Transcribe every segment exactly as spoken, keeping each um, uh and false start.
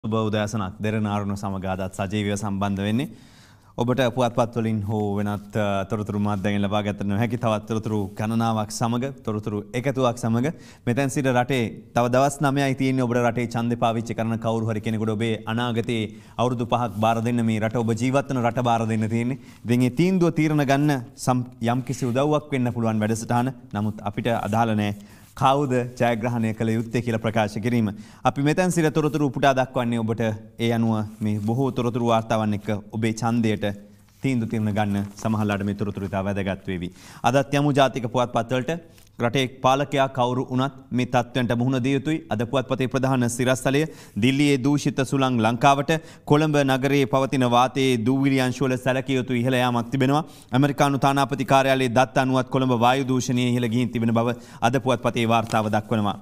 සුබ උදෑසනක් දෙරණ ආරුණ සමග අදත් සජීවීව සම්බන්ධ වෙන්නේ. ඔබට පුවත්පත් වලින් හෝ වෙනත් තොරතුරු මාධ්‍යයෙන් ලබා ගන්නට නොහැකි තවත් තොරතුරු ගණනාවක් සමග තොරතුරු එකතුවක් සමග මෙතෙන් සිට රටේ තව දවස් නවයයි තියෙන්නේ ඔබට රටේ ඡන්දේ පාවිච්චි කරන කවුරු හරි කෙනෙකුට ඔබේ අනාගතයේ අවුරුදු පහක් බාර දෙන්න මේ රට ඔබ ජීවත් වෙන රට බාර දෙන්න තියෙන්නේ. ඉතින් මේ තීන්දුව තීරණ ගන්න යම්කිසි උදව්වක් වෙන්න පුළුවන් වැඩසටහන. නමුත් අපිට අදාළ නැහැ. කවුද ජයග්‍රහණය කළ යුත්තේ කියලා ප්‍රකාශ කිරීම. අපි මෙතෙන් සිට තොරතුරු උපුටා දක්වන්නේ ඔබට ඒ අනුව මේ බොහෝ තොරතුරු වාර්තාවන් එක්ක ඔබේ ඡන්දයට තීන්දුව తీරන ගන්න සමහරලාට මේ තොරතුරු ඉතා වැදගත් වේවි. අදත් යමු ජාතික පුවත්පත් වලට රටේ පාලකයා කවුරු වුණත් මේ තත්ත්වයන්ට මුහුණ දිය යුතුයි. අද පුවත්පතේ ප්‍රධාන සිරස්තලය දිල්ලියේ දූෂිත සුළං ලංකාවට කොළඹ නගරයේ පවතින වාතයේ දූවිලි අංශ වල සැලකිය යුතු ඉහළ යාමක් තිබෙනවා. ඇමරිකානු තානාපති කාර්යාලයේ දත් අනුවත් කොළඹ වායු දූෂණයේ ඉහළ ගිහින් තිබෙන බව අද පුවත්පතේ වාර්තාව දක්වනවා.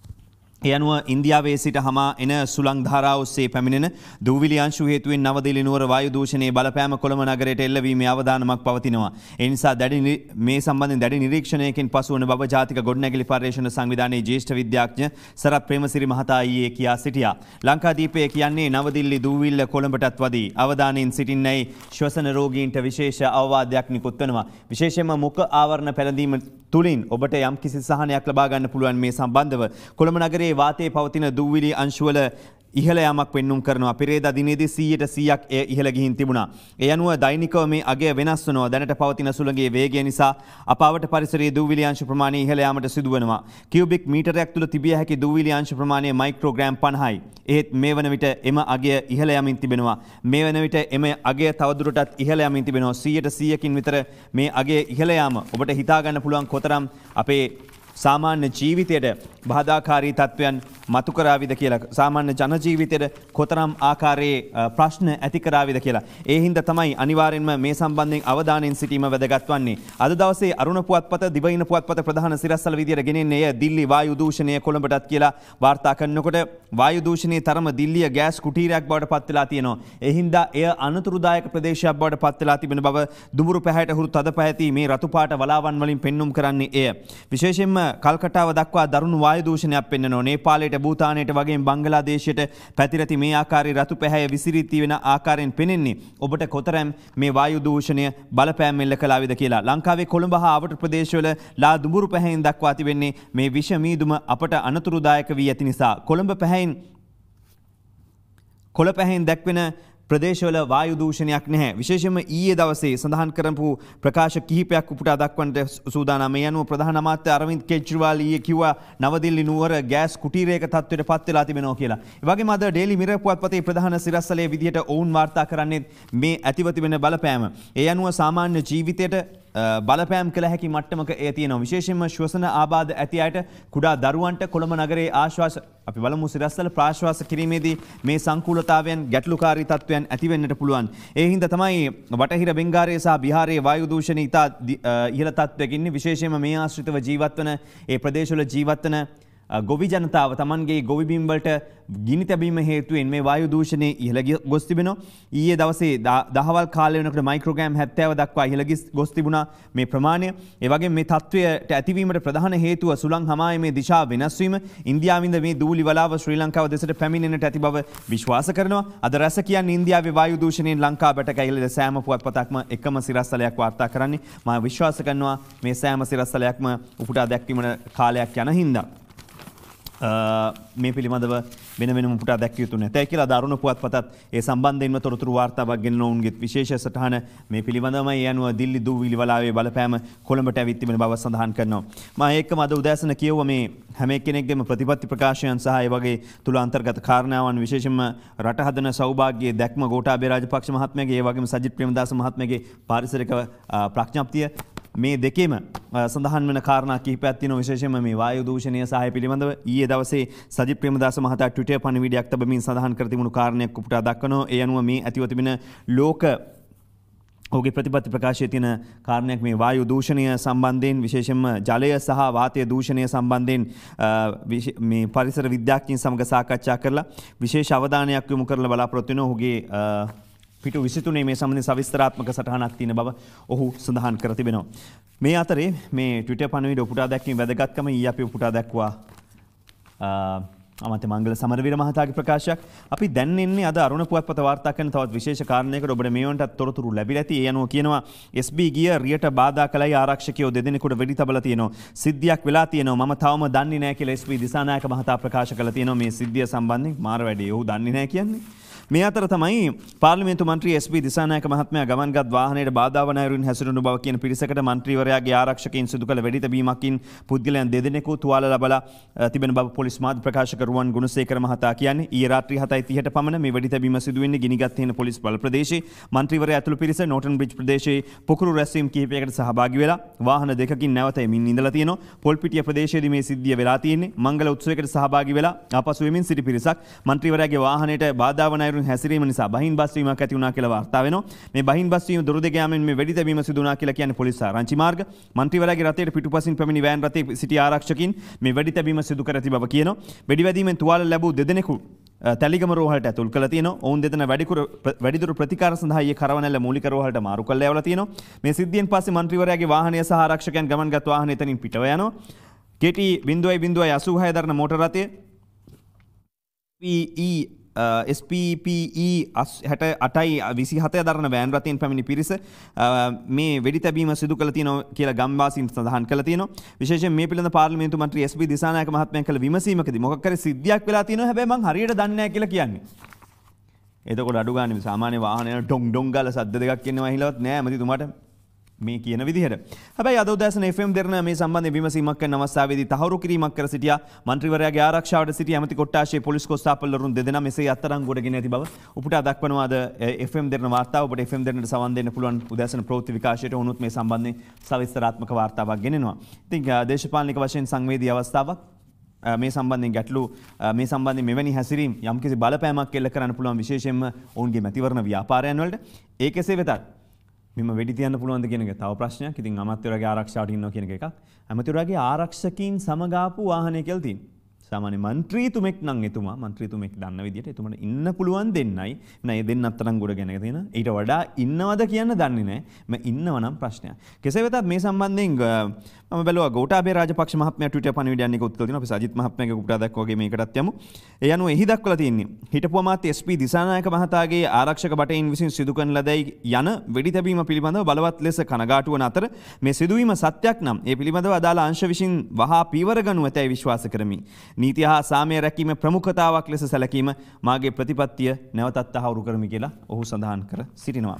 ඒ අනුව ඉන්දියාවේ සිට හමා එන සුළං ධාරාව ඔස්සේ පැමිණෙන දූවිලි අංශු හේතුවෙන් නවදිල්ලි නුවර වායු දූෂණයේ බලපෑම කොළඹ නගරයට එල්ලවීමේ අවදානමක් පවතිනවා. ඒ නිසා දැඩි මේ සම්බන්ධයෙන් දැඩි නිරීක්ෂණයකින් පසු වන බව ජාතික ගොඩනැගිලි පර්යේෂණ සංවිධානයේ ජ්‍යෙෂ්ඨ විද්‍යාඥ සරත් ප්‍රේමසිරි මහතා ඊයේ කියා සිටියා. ලංකාදීපය කියන්නේ නවදිල්ලි දූවිල්ල කොළඹටත් වදී අවදානයෙන් සිටින්නයි ශ්වසන රෝගීන්ට විශේෂ අවවාදයක් නිකුත් වෙනවා. විශේෂයෙන්ම මුඛ ආවරණ පැළඳීම තුලින් ඔබට යම් කිසි සහනයක් ලබා ගන්න පුළුවන් මේ සම්බන්ධව කොළඹ නගරයේ වාතයේ පවතින දූවිලි අංශුවල ඉහළ යාමක් පෙන්눔 කරනවා. පෙරේදා දිනේදී සීයට සීයක් එය ඉහළ ගිහින් තිබුණා. ඒ අනුව දෛනිකව මේ අගය වෙනස් වෙනවා. දැනට පවතින සුළඟේ වේගය නිසා අපාවට පරිසරයේ දූවිලි අංශු ප්‍රමාණය ඉහළ යාමට සිදු වෙනවා. කියුබික් මීටරයක් තුල තිබිය හැකි දූවිලි අංශු ප්‍රමාණය මයික්‍රෝග්‍රෑම් පනහයි. එහෙත් මේ වන විට එම අගය ඉහළ යමින් තිබෙනවා. මේ වන විට එම අගය තවදුරටත් ඉහළ යමින් තිබෙනවා. සීයට සීයකින් විතර මේ අගය ඉහළ යාම ඔබට හිතා ගන්න පුළුවන් කොතරම් අපේ සාමාන්‍ය ජීවිතයට බාධාකාරී තත්ත්වයන් මතු කරාවිද කියලා, සාමාන්‍ය ජන ජීවිතයට කොතරම් ආකාරයේ ප්‍රශ්න ඇති කරාවිද කියලා. ඒ හින්දා තමයි අනිවාර්යෙන්ම මේ සම්බන්ධයෙන් අවධානයෙන් සිටීම වැදගත් වන්නේ. අද දවසේ අරුණ පුවත්පත දිවයින පුවත්පත ප්‍රධාන සිරස්තල විදියට ගෙනෙන්නේ එය දිල්ලි වායු දූෂණය කොළඹටත් කියලා වාර්තා කරනකොට වායු දූෂණයේ තරම දිල්ලිය ගෑස් කුටීරයක් බවට පත් වෙලා තියෙනවා. ඒ හින්දා එය අනතුරුදායක ප්‍රදේශයක් බවට පත් වෙලා තිබෙන බව දුඹුරු පැහැයට හුරු තද පැහැති මේ රතු පාට වලාවන් වලින් පෙන්눔 කරන්නේ එය. විශේෂයෙන්ම කල්කටාව දක්වා දරුණු වායු දූෂණයක් පෙන්වනවා. නේපාලයට, භූතානයට වගේ බංගලාදේශයට පැතිරති මේ ආකාරයේ රතු පැහැය විසිරී වෙන ආකාරයෙන් පෙනෙන්නේ ඔබට කොතරම් මේ වායු දූෂණය බලපෑම් එල්ල කළාවිද කියලා. ලංකාවේ කොළඹ හා අවට ප්‍රදේශවල ලා දුඹුරු පැහැයෙන් දක්වා තිබෙන්නේ මේ විෂ මීදුම අපට අනතුරුදායක වී ඇති නිසා. කොළඹ පැහැයෙන් කොළ පැහැයෙන් දැක්වෙන ප්‍රදේශවල වායු දූෂණයක් නැහැ. විශේෂයෙන්ම ඊයේ දවසේ සඳහන් කරපු ප්‍රකාශ කිහිපයක් උපුටා දක්වන්නට සූදානම්. මේ අනුව ප්‍රධාන අමාත්‍ය අරවින්ද් කේජ්රිවාල් ඊයේ කිව්වා නවදිල්ලි නුවර ගෑස් කුටීරයක තත්ත්වයට පත් වෙලා තිබෙනවා කියලා. ඒ වගේම අද ඩේලි මිරර් පුවත්පතේ ප්‍රධාන සිරස්තලයේ විදිහට ඔවුන් වාර්තා කරන්නේ මේ ඇතිව තිබෙන බලපෑම. ඒ අනුව සාමාන්‍ය ජීවිතයට බලපෑම් කළ හැකි මට්ටමක එය තියෙනවා. විශේෂයෙන්ම ශ්වසන ආබාධ ඇති අයට, කුඩා දරුවන්ට කොළඹ නගරයේ ආශ්වාස අපි බලමු සිරස්තල ප්‍රාශ්වාස කිරීමේදී මේ සංකූලතාවයන් ගැටලුකාරී තත්ත්වයන් ඇති වෙන්නට පුළුවන්. ඒ හින්දා තමයි වටහිර බෙන්ගාරයේ සහ බිහාරයේ වායු දූෂණය ඉතා ඉහළ තත්ත්වයක ඉන්නේ. විශේෂයෙන්ම මේ ආශ්‍රිතව ජීවත් වන ඒ ප්‍රදේශවල ජීවත් වන ගොවි ජනතාව තමන්ගේ ගොවි බිම් වලට ගිනි තැබීම හේතුවෙන් මේ වායු දූෂණය ඉහළ ගොස් තිබෙනවා. ඊයේ දවසේ දහවල් කාලය වෙනකොට මයික්‍රෝග්‍රෑම් හැත්තෑව දක්වා ඉහළ ගොස් තිබුණා මේ ප්‍රමාණය. ඒ වගේම මේ තත්ත්වයට ඇතිවීමට ප්‍රධාන හේතුව සුළං හමායමේ දිශාව වෙනස් වීම. ඉන්දියාවින්ද මේ දූලි වලාව ශ්‍රී ලංකාව දෙසට පැමිණෙන්නට ඇති බව විශ්වාස කරනවා. අද රැස කියන්නේ ඉන්දියාවේ වායු දූෂණයෙන් ලංකාවට කැයිලද සෑම පුවත්පතක්ම එකම සිරස්තලයක් වාර්තා කරන්නේ. මම විශ්වාස කරනවා මේ සෑම සිරස්තලයක්ම උපුටා දැක්වීමට කාලයක් යන හින්දා මේ පිළිබඳව වෙන වෙනම උපුටා දැක්විය යුතු නැතයි කියලා දරුණු පුවත්පතත් ඒ සම්බන්ධයෙන්ම තොරතුරු වාර්තාවක් ගෙන ඔවුන්ගේ විශේෂ සටහන මේ පිළිබඳවම ඒ අනුව දිල්ලි දූවිලි වලාවේ බලපෑම කොළඹට ඇවිත් තිබෙන බව සඳහන් කරනවා. මම ඒකම අද උදෑසන කියවුවා මේ හැම එක්කෙනෙක්ගේම ප්‍රතිපත්ති ප්‍රකාශයන් සහ ඒ වගේ තුල අන්තර්ගත කාරණාවන් විශේෂයෙන්ම රට හදන සෞභාග්‍යයේ දැක්ම ගෝඨාභය රාජපක්ෂ මහත්මයාගේ ඒ වගේම සජිත් ප්‍රේමදාස මහත්මයාගේ පාරිසරික ප්‍රඥප්තිය මේ දෙකේම සඳහන් වෙන කාරණා කිහිපයක් තියෙනවා. විශේෂයෙන්ම මේ වායු දූෂණය සහ පිළිබඳව ඊයේ දවසේ සජිත් ප්‍රේමදාස මහතා ට්විටර් පණිවිඩයක් තබමින් සඳහන් කර තිබුණු කාරණයක් උපුටා දක්වනවා. ඒ අනුව මේ ඇතිව තිබෙන ලෝක ඔහුගේ ප්‍රතිපත්ති ප්‍රකාශයේ තියෙන කාරණයක් මේ වායු දූෂණය සම්බන්ධයෙන්, විශේෂයෙන්ම ජලය සහ වාතය දූෂණය සම්බන්ධයෙන් මේ පරිසර විද්‍යාඥයින් සමග සාකච්ඡා කරලා විශේෂ අවධානයක් යොමු කරලා බලාපොරොත්තු වෙනවා. ඔහුගේ පිටු විසිතුනේ මේ සම්බන්ධ සවිස්තරාත්මක සටහනක් තියෙන බව ඔහු සඳහන් කර තිබෙනවා. මේ අතරේ මේ ට්විටර් පණිවිඩ උපුටා දැක්වීම වැදගත්කම ඊයේ අපි උපුටා දැක්වුවා අමාත්‍ය මංගල සමරවීර මහතාගේ ප්‍රකාශයක්. අපි දැන් ඉන්නේ අද අරුණ පුවත්පත වාර්තා කරන තවත් විශේෂ කාරණයකට ඔබට මේ වන්ටත් තොරතුරු ලැබිලා ඇති. ඒ අනුව කියනවා එස් බී ගිය රියට බාධා කළයි ආරක්ෂකයෝ දෙදෙනෙකුට වෙඩි තබලා තියෙනවා. සිද්ධියක් වෙලා තියෙනවා. මම තවම දන්නේ නැහැ කියලා එස් බී දිසානායක මහතා ප්‍රකාශ කළා තියෙනවා මේ සිද්ධිය සම්බන්ධයෙන්. මාර වැඩි. ඔහු දන්නේ නැහැ කියන්නේ. මේ අතර තමයි පාර්ලිමේන්තු මන්ත්‍රී එස් බී දිසානායක මහත්මයා ගමන්ගත් වාහනයට බාධා වන අයුරින් හැසිරුණු බව කියන පිරිසකට මන්ත්‍රීවරයාගේ ආරක්ෂකයින් සිදු කළ වෙඩි තැබීමකින් පුද්ගලයන් දෙදෙනෙකු තුවාල ලබලා තිබෙන බව පොලිස් මාධ්‍ය ප්‍රකාශක රුවන් ගුණසේකර මහතා කියන්නේ. ඊයේ රාත්‍රී හතයි තිහට පමණ මේ වෙඩි තැබීම සිදු වෙන්නේ ගිනිගත් හේන පොලිස් බල ප්‍රදේශයේ. මන්ත්‍රීවරයා ඇතුළු පිරිස නෝටන් බ්‍රිජ් ප්‍රදේශයේ පුකුරු රැස්වීම් කිහිපයකට සහභාගී වෙලා වාහන දෙකකින් නැවත එමින් ඉඳලා තියෙනවා. පොල්පිටිය ප්‍රදේශයේදී මේ සිද්ධිය වෙලා තියෙන්නේ. මංගල උත්සවයකට සහභාගී වෙලා ආපසු එමින් සිටි පිරිසක් මන්ත්‍රීවරයාගේ වාහනයට බාධා වන අයුරින් හැසිරීම නිසා බහින් බස් වීමක් ඇති වුණා කියලා වාර්තා වෙනවා. මේ බහින් බස් වීම දොර දෙක යාමෙන් මේ වෙඩි තැබීම සිදු වුණා කියලා කියන්නේ පොලිස් ආරංචි මාර්ග. මන්ත්‍රීවරයාගේ රථයට පිටුපසින් පැමිණි වෑන් රථයේ සිටි ආරක්ෂකින් මේ වෙඩි තැබීම සිදු කර ඇති බව කියනවා. වෙඩි වැදීමෙන් තුවාල ලැබූ දෙදෙනෙකු තැලිගම රෝහලට ඇතුල් කළා තියෙනවා. ඔවුන් දෙදෙන වැඩිදුර වැඩිදුර ප්‍රතිකාර සඳහා ඊයේ කරවනැල්ල මූලික රෝහලට මාරු කළා යවලා තියෙනවා. මේ සිද්ධියෙන් පස්සේ මන්ත්‍රීවරයාගේ වාහනය සහ ආරක්ෂකයන් ගමන්ගත් වාහනය එතනින් පිටව යනවා. කේටි ඩබල්යු හය දරන මෝටර රථය P E S P P E හැට අටයි විසි හතයි දරන වෑන් රථයෙන් පැමිණි පිරිස මේ වෙඩි තැබීම සිදු කළ තියෙනවා කියලා ගම්වාසීන් සඳහන් කළා තියෙනවා. විශේෂයෙන් මේ පිළිබඳ පාර්ලිමේන්තු මන්ත්‍රී එස් බී දිසානායක මහත්මයා කළ විමසීමකදී මොකක් හරි සිද්ධියක් වෙලා තියෙනවා හැබැයි මං හරියට දන්නේ නැහැ කියලා කියන්නේ. එතකොට අඩු ගන්න සාමාන්‍ය වාහනයන ඩොං ඩොං ගාලා සද්ද දෙකක් එනවා හිලවත් නෑ මැතිතුමාට මේ කියන විදිහට. හැබැයි අද උදෑසන එෆ් එම් දෙරණ මේ සම්බන්ධයෙන් විමසීමක් කරන අවස්ථාවේදී තහවුරු කිරීමක් කර සිටියා. මන්ත්‍රීවරයාගේ ආරක්ෂාවට සිටි ඇමති කොට්ටාශයේ පොලිස් කොස්තාපල්වරුන් දෙදෙනා මෙසේ අත්අඩංගුවට ගෙන ඇති බව උපුටා දක්වනවා අද එෆ් එම් දෙරණ වාර්තාව. ඔබට එෆ් එම් දෙරණට සවන් දෙන්න පුළුවන් උදෑසන ප්‍රවෘත්ති විකාශයට උනුත් මේ සම්බන්ධයෙන් සවිස්තරාත්මක වාර්තාවක් ගෙනෙනවා. ඉතින් දේශපාලනික වශයෙන් සංවේදී අවස්ථාවක් මේ සම්බන්ධයෙන් ගැටලු මේ සම්බන්ධයෙන් මෙවැනි හැසිරීම් යම්කිසි බලපෑමක් එල්ල කරන්න පුළුවන් විශේෂයෙන්ම ඔවුන්ගේ මැතිවරණ ව්‍යාපාරයන් වලට. ඒ කෙසේ වෙතත් මෙම වෙඩි තියන්න පුළුවන්ද කියන එක තව ප්‍රශ්නයක්. ඉතින් අමාත්‍යවරයාගේ ආරක්ෂාවට ඉන්නවා කියන එක එකක්. අමාත්‍යවරයාගේ ආරක්ෂකීන් සමගාපු වාහනය කියලා තියෙනවා. සාමාන්‍ය മന്ത്രിතුමෙක් නම් එතුමා മന്ത്രിතුමෙක් දන්න විදිහට එතුමට ඉන්න පුළුවන් දෙන්නයි නෑ ඒ දෙන්න අතරම් ගොඩ ගෙන තියෙන. ඊට වඩා ඉන්නවද කියන්න දන්නේ නෑ. මම ඉන්නව නම් ප්‍රශ්නයක්. කෙසේ වෙතත් මේ සම්බන්ධයෙන් මම බැලුවා ගෝඨාභය රාජපක්ෂ මහත්මයා ට්විටර් පණිවිඩයක් එකතු කළා තියෙනවා. අපි සජිත් මහත්මයාගේ උපුටා දක්වා මේකටත් යමු. ඒ අනුව එහි දක්වලා තියෙන්නේ හිටපු අමාත්‍ය එස් පී දිසානායක මහතාගේ ආරක්ෂක බටයින් විසින් සිදු කරන ලදයි යන වෙඩි තැබීම පිළිබඳව බලවත් ලෙස කනගාටු වන අතර මේ සිදුවීම සත්‍යක් නම් ඒ පිළිබඳව අදාළ අංශ විසින් වහා පීවර ගනු ඇතැයි විශ්වාස කරමි. නීතිය හා සාමය රැකීම ප්‍රමුඛතාවක් ලෙස සැලකීම මාගේ ප්‍රතිපත්තිය නැවතත් තහවුරු කරමි කියලා ඔහු සඳහන් කර සිටිනවා.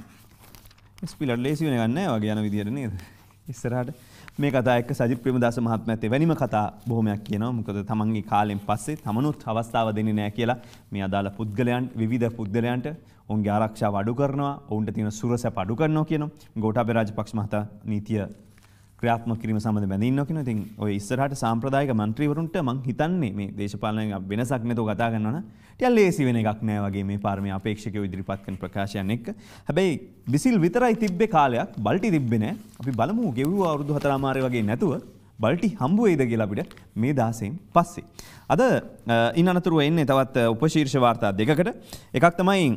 එස් පීලට ලේසි වෙන ගන්න නැහැ වගේ යන විදියට නේද? ඉස්සරහට මේ කතා එක්ක සජිත් ප්‍රේමදාස මහත්මයාත් එවැනිම කතා බොහොමයක් කියනවා. මොකද තමන්ගේ කාලෙන් පස්සේ තමනුත් අවස්ථාව දෙන්නේ නැහැ කියලා මේ අදාළ පුද්ගලයන් විවිධ පුද්ගලයන්ට ඔවුන්ගේ ආරක්ෂාව අඩු කරනවා, ඔවුන්ට තියෙන සුරසැප අඩු කරනවා කියනවා. ගෝඨාභය රාජපක්ෂ මහතා නීතිය ක්‍රියාත්මක කිරීම සම්බන්ධව බැඳී ඉන්නවා කියනවා. ඉතින් ඔය ඉස්සරහට සාම්ප්‍රදායික മന്ത്രിවරුන්ට මං හිතන්නේ මේ දේශපාලන වෙනසක් නැතුව කතා කරනවා නම් ටිකක් ලේසි වෙන එකක් නෑ වගේ මේ පාර්මේ අපේක්ෂකයෝ ඉදිරිපත් කරන ප්‍රකාශයන් එක්ක. හැබැයි විසිල් විතරයි තිබ්බේ කාලයක්, බල්ටි තිබ්බේ නෑ. අපි බලමු ගෙවුවා අවුරුදු හතරමාරේ වගේ නැතුව බල්ටි හම්බ වෙයිද කියලා අපිට මේ දහසෙන් පස්සේ. අද ඉන් අනතුරුව එන්නේ තවත් උපශීර්ෂ වාර්තා දෙකකට. එකක් තමයි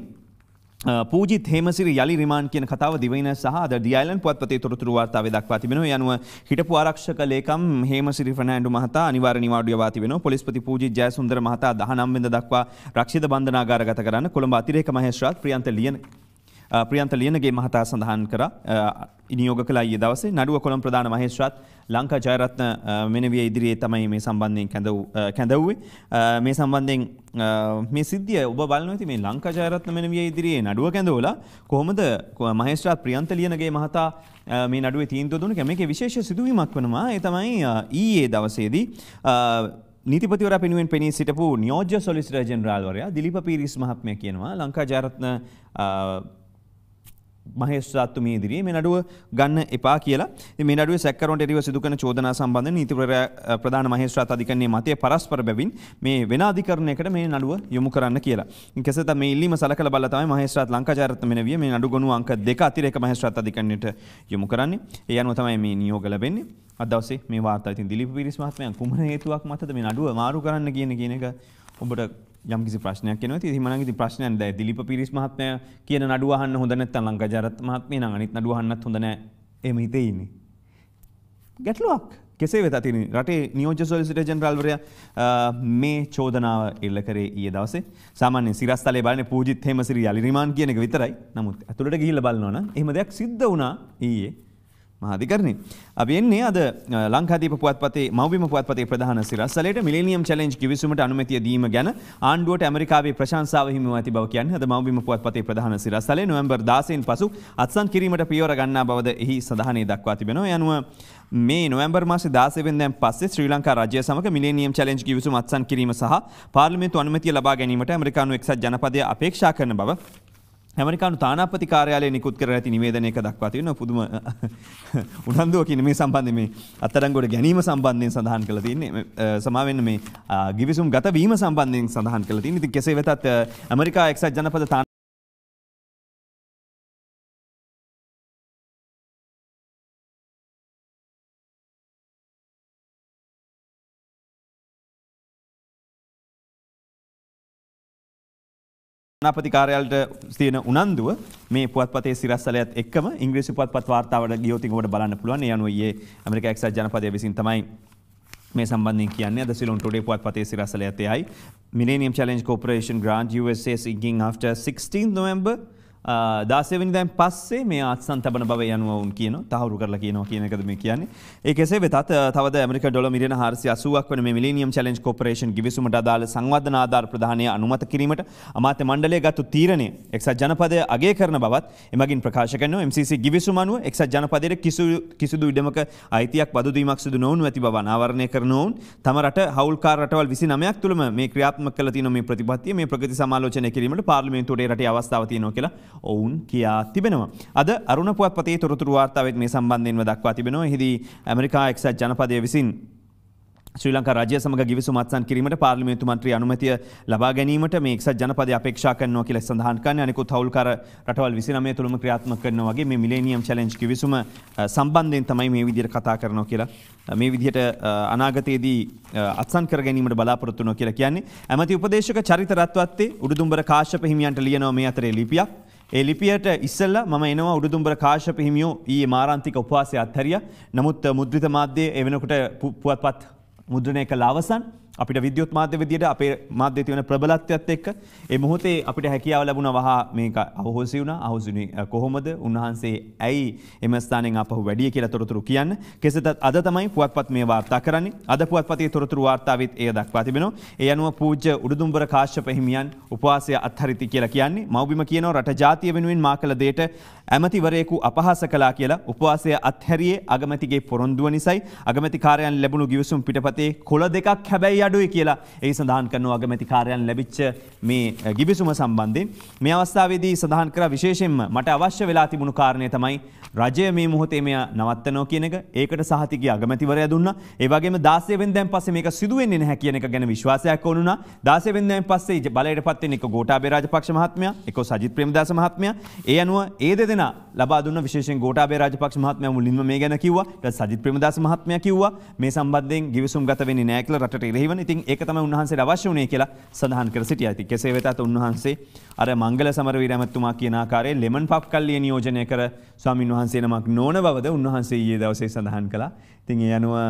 පූජිත් හේමසිරි යලි රිමාන්ඩ් කියන කතාව දිවයින සහ අද ඩි අයිලන්ඩ් පුවත්පතේ තොරතුරු වාර්තාවේ දක්වා තිබෙනවා. ඒ අනුව හිටපු ආරක්ෂක ලේකම් හේමසිරි ෆර්නෑන්ඩෝ මහතා අනිවාර්ය නිවාඩු යවා තිබෙනවා. පොලිස්පති පූජිත් ජයසුන්දර මහතා දහනවය වෙනිදා දක්වා රක්ෂිත බන්ධනාගාරගත කරන්න කොළඹ අතිරේක මහේස්ත්‍රාත් ප්‍රියන්ත ලියන ප්‍රියන්ත ලියනගේ මහතා සඳහන් කරා නියෝග කළා ඊයේ දවසේ. නඩුව කොළඹ ප්‍රධාන මහේස්ත්‍රාත් ලංකා ජයරත්න මෙනවිය ඉදිරියේ තමයි මේ සම්බන්ධයෙන් කැඳවුවේ. මේ සම්බන්ධයෙන් මේ සිද්ධිය ඔබ බලනවා ඉතින් මේ ලංකා ජයරත්න මෙනවිය ඉදිරියේ නඩුව කැඳවලා කොහොමද මහේස්ත්‍රාත් ප්‍රියන්ත ලියනගේ මහතා මේ නඩුවේ තීන්දුව දුන්නේ? මේකේ විශේෂ සිදුවීමක් වෙනවා. ඒ තමයි ඊයේ දවසේදී නීතිපතිවරයා පෙනුවෙන් පෙනී සිටපු නියෝජ්‍ය සොලිසිටර් ජෙනරාල්වරයා දිලීප පීරිස් මහත්මයා කියනවා ලංකා ජයරත්න මහේස්ත්‍රාත්තුමිය ඉදිරියේ මේ නඩුව ගන්න එපා කියලා. ඉතින් මේ නඩුවේ සැකකරුවන්ට එරෙහිව සිදු කරන චෝදනා සම්බන්ධයෙන් නීතිපතිවරයා ප්‍රධාන මහේස්ත්‍රාත් අධිකරණයේ මතය පරස්පර බැවින් මේ වෙන අධිකරණයකට මේ නඩුව යොමු කරන්න කියලා. කෙසේද මේ ඉල්ලීම සලකලා බලලා තමයි මහේස්ත්‍රාත් ලංකා ජයරත්න මෙනවිය මේ නඩු ගොනු අංක දෙක අතිරේක මහේස්ත්‍රාත් අධිකරණයට යොමු කරන්නේ. ඒ අනුව තමයි මේ නියෝග ලැබෙන්නේ. අද දවසේ මේ වාර්තාව ඉතින් දිලීප පීරිස් මහත්මයා කුමන හේතුවක් මතද මේ නඩුව මාරු කරන්න කියන කියන එක ඔබට යම් කිසි ප්‍රශ්නයක් එනවා. ඉතින් මම ඉතින් ප්‍රශ්නයක් දැන් දිලීප පීරිස් මහත්මයා කියන නඩුව අහන්න හොඳ නැත්නම් ලංකා ජයරත්න මහත්මිය නම් අනිත් නඩුව අහන්නත් හොඳ නැහැ. එහෙම හිතේ ඉන්නේ. ගැටලුවක්. කෙසේ වෙතත් ඉතින් රටේ නියෝජ්‍ය සොලිසිටර් ජෙනරාල්වරයා මේ චෝදනාව එල්ල කරේ ඊයේ දවසේ. සාමාන්‍යයෙන් සිරස්තලේ බලන්නේ පූජිත් හේමසිරි යලි රිමාන්ඩ් කියන එක විතරයි. නමුත් ඇතුළට ගිහිල්ලා බලනවා නම් එහෙම දෙයක් සිද්ධ වුණා ඊයේ මහාධිකරණේ. අපි එන්නේ අද ලංකාදීප පුවත්පතේ මව්බිම පුවත්පතේ ප්‍රධාන සිරස්තලයට මිලේනියම් චැලෙන්ජ් කිවිසුමට අනුමැතිය දීම ගැන ආණ්ඩුවට ඇමරිකාවේ ප්‍රශංසාව හිමිව ඇති බව කියන්නේ අද මව්බිම පුවත්පතේ ප්‍රධාන සිරස්තලයේ නොවැම්බර් දාසයෙන් පසු අත්සන් කිරීමට පියවර ගන්නා බවද එහි සඳහනේ දක්වා තිබෙනවා. ඒ අනුව මේ නොවැම්බර් මාසේ දාසය වෙනිදාන් පස්සේ ශ්‍රී ලංකා රාජ්‍ය සමග මිලේනියම් චැලෙන්ජ් කිවිසුම අත්සන් කිරීම සහ පාර්ලිමේන්තු අනුමැතිය ලබා ගැනීමට ඇමරිකානු එක්සත් ජනපදය අපේක්ෂා කරන බව ඇමරිකානු තානාපති කාර්යාලය නිකුත් කර ඇති නිවේදනයක දක්වා තියෙනවා. පුදුම උනන්දුවකින් මේ සම්බන්ධයෙන් මේ අත්අඩංගුවට ගැනීම සම්බන්ධයෙන් සඳහන් කරලා තියෙන්නේ. සමා වෙන්න මේ ගිවිසුම් ගත වීම සම්බන්ධයෙන් සඳහන් කරලා තියෙන්නේ. ඉතින් කෙසේ වෙතත් ඇමරිකා එක්සත් ජනපද තානාපති කාර්යාලයට තියෙන උනන්දුව මේ පුවත්පතේ සිරස්තලයත් එක්කම ඉංග්‍රීසි පුවත්පත් වාර්තාවට ගියොත් ඔබට බලන්න පුළුවන්. ඒ අනුව ඊයේ ඇමරිකා එක්සත් ජනපදය විසින් තමයි මේ සම්බන්ධයෙන් කියන්නේ. අද සිලොන් ටුඩේ පුවත්පතේ සිරස්තලයත් එයයි. Millennium Challenge Corporation grant U S A seeking after sixteenth November දාසය වෙනිදාන් පස්සේ මේ අත්සන් තබන බව යනුව වුන් කියනවා. තහවුරු කරලා කියනවා කියන එකද මේ කියන්නේ. ඒ කෙසේ වෙතත් තවද ඇමරිකන් ඩොලර් මිලියන හාරසිය අසූවක් වන මේ Millennium Challenge Corporation ගිවිසුමට අදාළ සංවර්ධන ආධාර ප්‍රදානය අනුමත කිරීමට අමාත්‍ය මණ්ඩලය ගත් තීරණය එක්සත් ජනපදය අගය කරන බවත් එමගින් ප්‍රකාශ කරනවා. M C C ගිවිසුම අනුව එක්සත් ජනපදයට කිසිදු ඉඩමක අයිතියක් බදු දීමක් සිදු නොවුණු ඇති බව අනාවරණය කරන ඔවුන් තම රට හවුල්කාර රටවල් විසිනමයක් තුළම මේ ක්‍රියාත්මක කළ තියෙන මේ ප්‍රතිපත්තිය මේ ප්‍රගති සමාලෝචනය කිරීමට පාර්ලිමේන්තුවේ රටේ අවස්ථාව තියෙනවා කියලා ඔවුන් කියා තිබෙනවා. අද අරුණ පුවත්පතේ තොරතුරු වාර්තාවෙත් මේ සම්බන්ධයෙන්ම දක්වා තිබෙනවා. එහිදී ඇමරිකා එක්සත් ජනපදය විසින් ශ්‍රී ලංකා රාජ්‍ය සමග ගිවිසුම අත්සන් කිරීමට පාර්ලිමේන්තු මන්ත්‍රී අනුමැතිය ලබා ගැනීමට මේ එක්සත් ජනපදය අපේක්ෂා කරනවා කියලා සඳහන් කරන්නේ. අනිකුත් හවුල්කාර රටවල් විසිනමය තුළම ක්‍රියාත්මක කරනවා වගේ මේ මිලේනියම් චැලෙන්ජ් කිවිසුම සම්බන්ධයෙන් තමයි මේ විදිහට කතා කරනවා කියලා මේ විදිහට අනාගතයේදී අත්සන් කර ගැනීමට බලාපොරොත්තු වෙනවා කියලා කියන්නේ. ඇමති උපදේශක චරිත රත්වත්තේ උඩුදුම්බර කාශ්‍යප හිමියන්ට ලියනවා මේ අතරේ ලිපියක්. ඒ ලිපියට ඉස්සෙල්ලා මම එනවා උඩුදුම්බර කාශ්‍යප හිමියෝ ඊයේ මාරාන්තික උපවාසය අත්හැරියා. නමුත් මුද්‍රිත මාධ්‍යයේ ඒ වෙනකොට පුවත්පත් මුද්‍රණය කළ අවසන් අපිට විද්‍යුත් මාධ්‍ය විදියට අපේ මාධ්‍යයේ තියෙන ප්‍රබලත්වයත් එක්ක ඒ මොහොතේ අපිට හැකියාව ලැබුණා වහා මේක අහෝසි වුණා. අහෝසිනේ කොහොමද උන්වහන්සේ ඇයි එම ස්ථානෙන් ආපහු වැඩිය කියලා තොරතුරු කියන්න. කෙසේත් අද තමයි පුවත්පත් මේ වාර්තා කරන්නේ. අද පුවත්පතේ තොරතුරු වාර්තාවෙත් එය දක්වා තිබෙනවා. ඒ අනුව පූජ්‍ය උඩුදුම්බර කාශ්‍යප හිමියන් උපවාසය අත්හරිති කියලා කියන්නේ. මව්බිම කියනවා රට ජාතිය වෙනුවෙන් මා කළ දෙයට ඇමතිවරයෙකු අපහාස කළා කියලා. උපවාසය අත්හැරියේ අගමැතිගේ පොරොන්දුව නිසායි. අගමැති කාර්යාලයෙන් ලැබුණු ගිවිසුම් පිටපතේ කොළ දෙකක් හැබැයි අඩුයි කියලා ඒ සඳහන් කරනවා අගමැති කාර්යාලයෙන් ලැබිච්ච මේ ගිවිසුම සම්බන්ධයෙන්. මේ අවස්ථාවේදී සඳහන් කරා විශේෂයෙන්ම මට අවශ්‍ය වෙලා තිබුණු කාරණේ තමයි රජය මේ මොහොතේ මෙය නවත්තනවා කියන එක. ඒකට සහතිකය අගමැතිවරයා දුන්නා. ඒ වගේම දාසය වෙනිදාන් පස්සේ මේක සිදු වෙන්නේ නැහැ කියන එක ගැන විශ්වාසයක් වුණා. දාසය වෙනිදාන් පස්සේ බලයට පත් වෙන එක ගෝඨාභය රාජපක්ෂ මහත්මයා, එක සජිත් ප්‍රේමදාස මහත්මයා. ඒ අනුව ඒ දෙදෙනා ලබා දුන්න විශේෂයෙන් ගෝඨාභය රාජපක්ෂ මහත්මයා මුලින්ම මේ ගැන කිව්වා. ඊට සජිත් ප්‍රේමදාස මහත්මයා කිව්වා මේ සම්බන්ධයෙන් ගිවිසුම් ගත වෙන්නේ නැහැ කියලා රටට ඉරහිවන. ඉතින් ඒක තමයි උන්වහන්සේට අවශ්‍ය වුණේ කියලා සඳහන් කර සිටියා. ඉතින් කෙසේ වෙතත් උන්වහන්සේ අර මංගල සමරවීර ඇමතුමා කියන ආකාරයේ ලෙමන් පප් කල්ලිය නියෝජනය කර ස්වාමින් වහන්සේ නමක් නොවන බවද උන්වහන්සේ ඊයේ දවසේ සඳහන් කළා. ඉතින් ඒ අනුව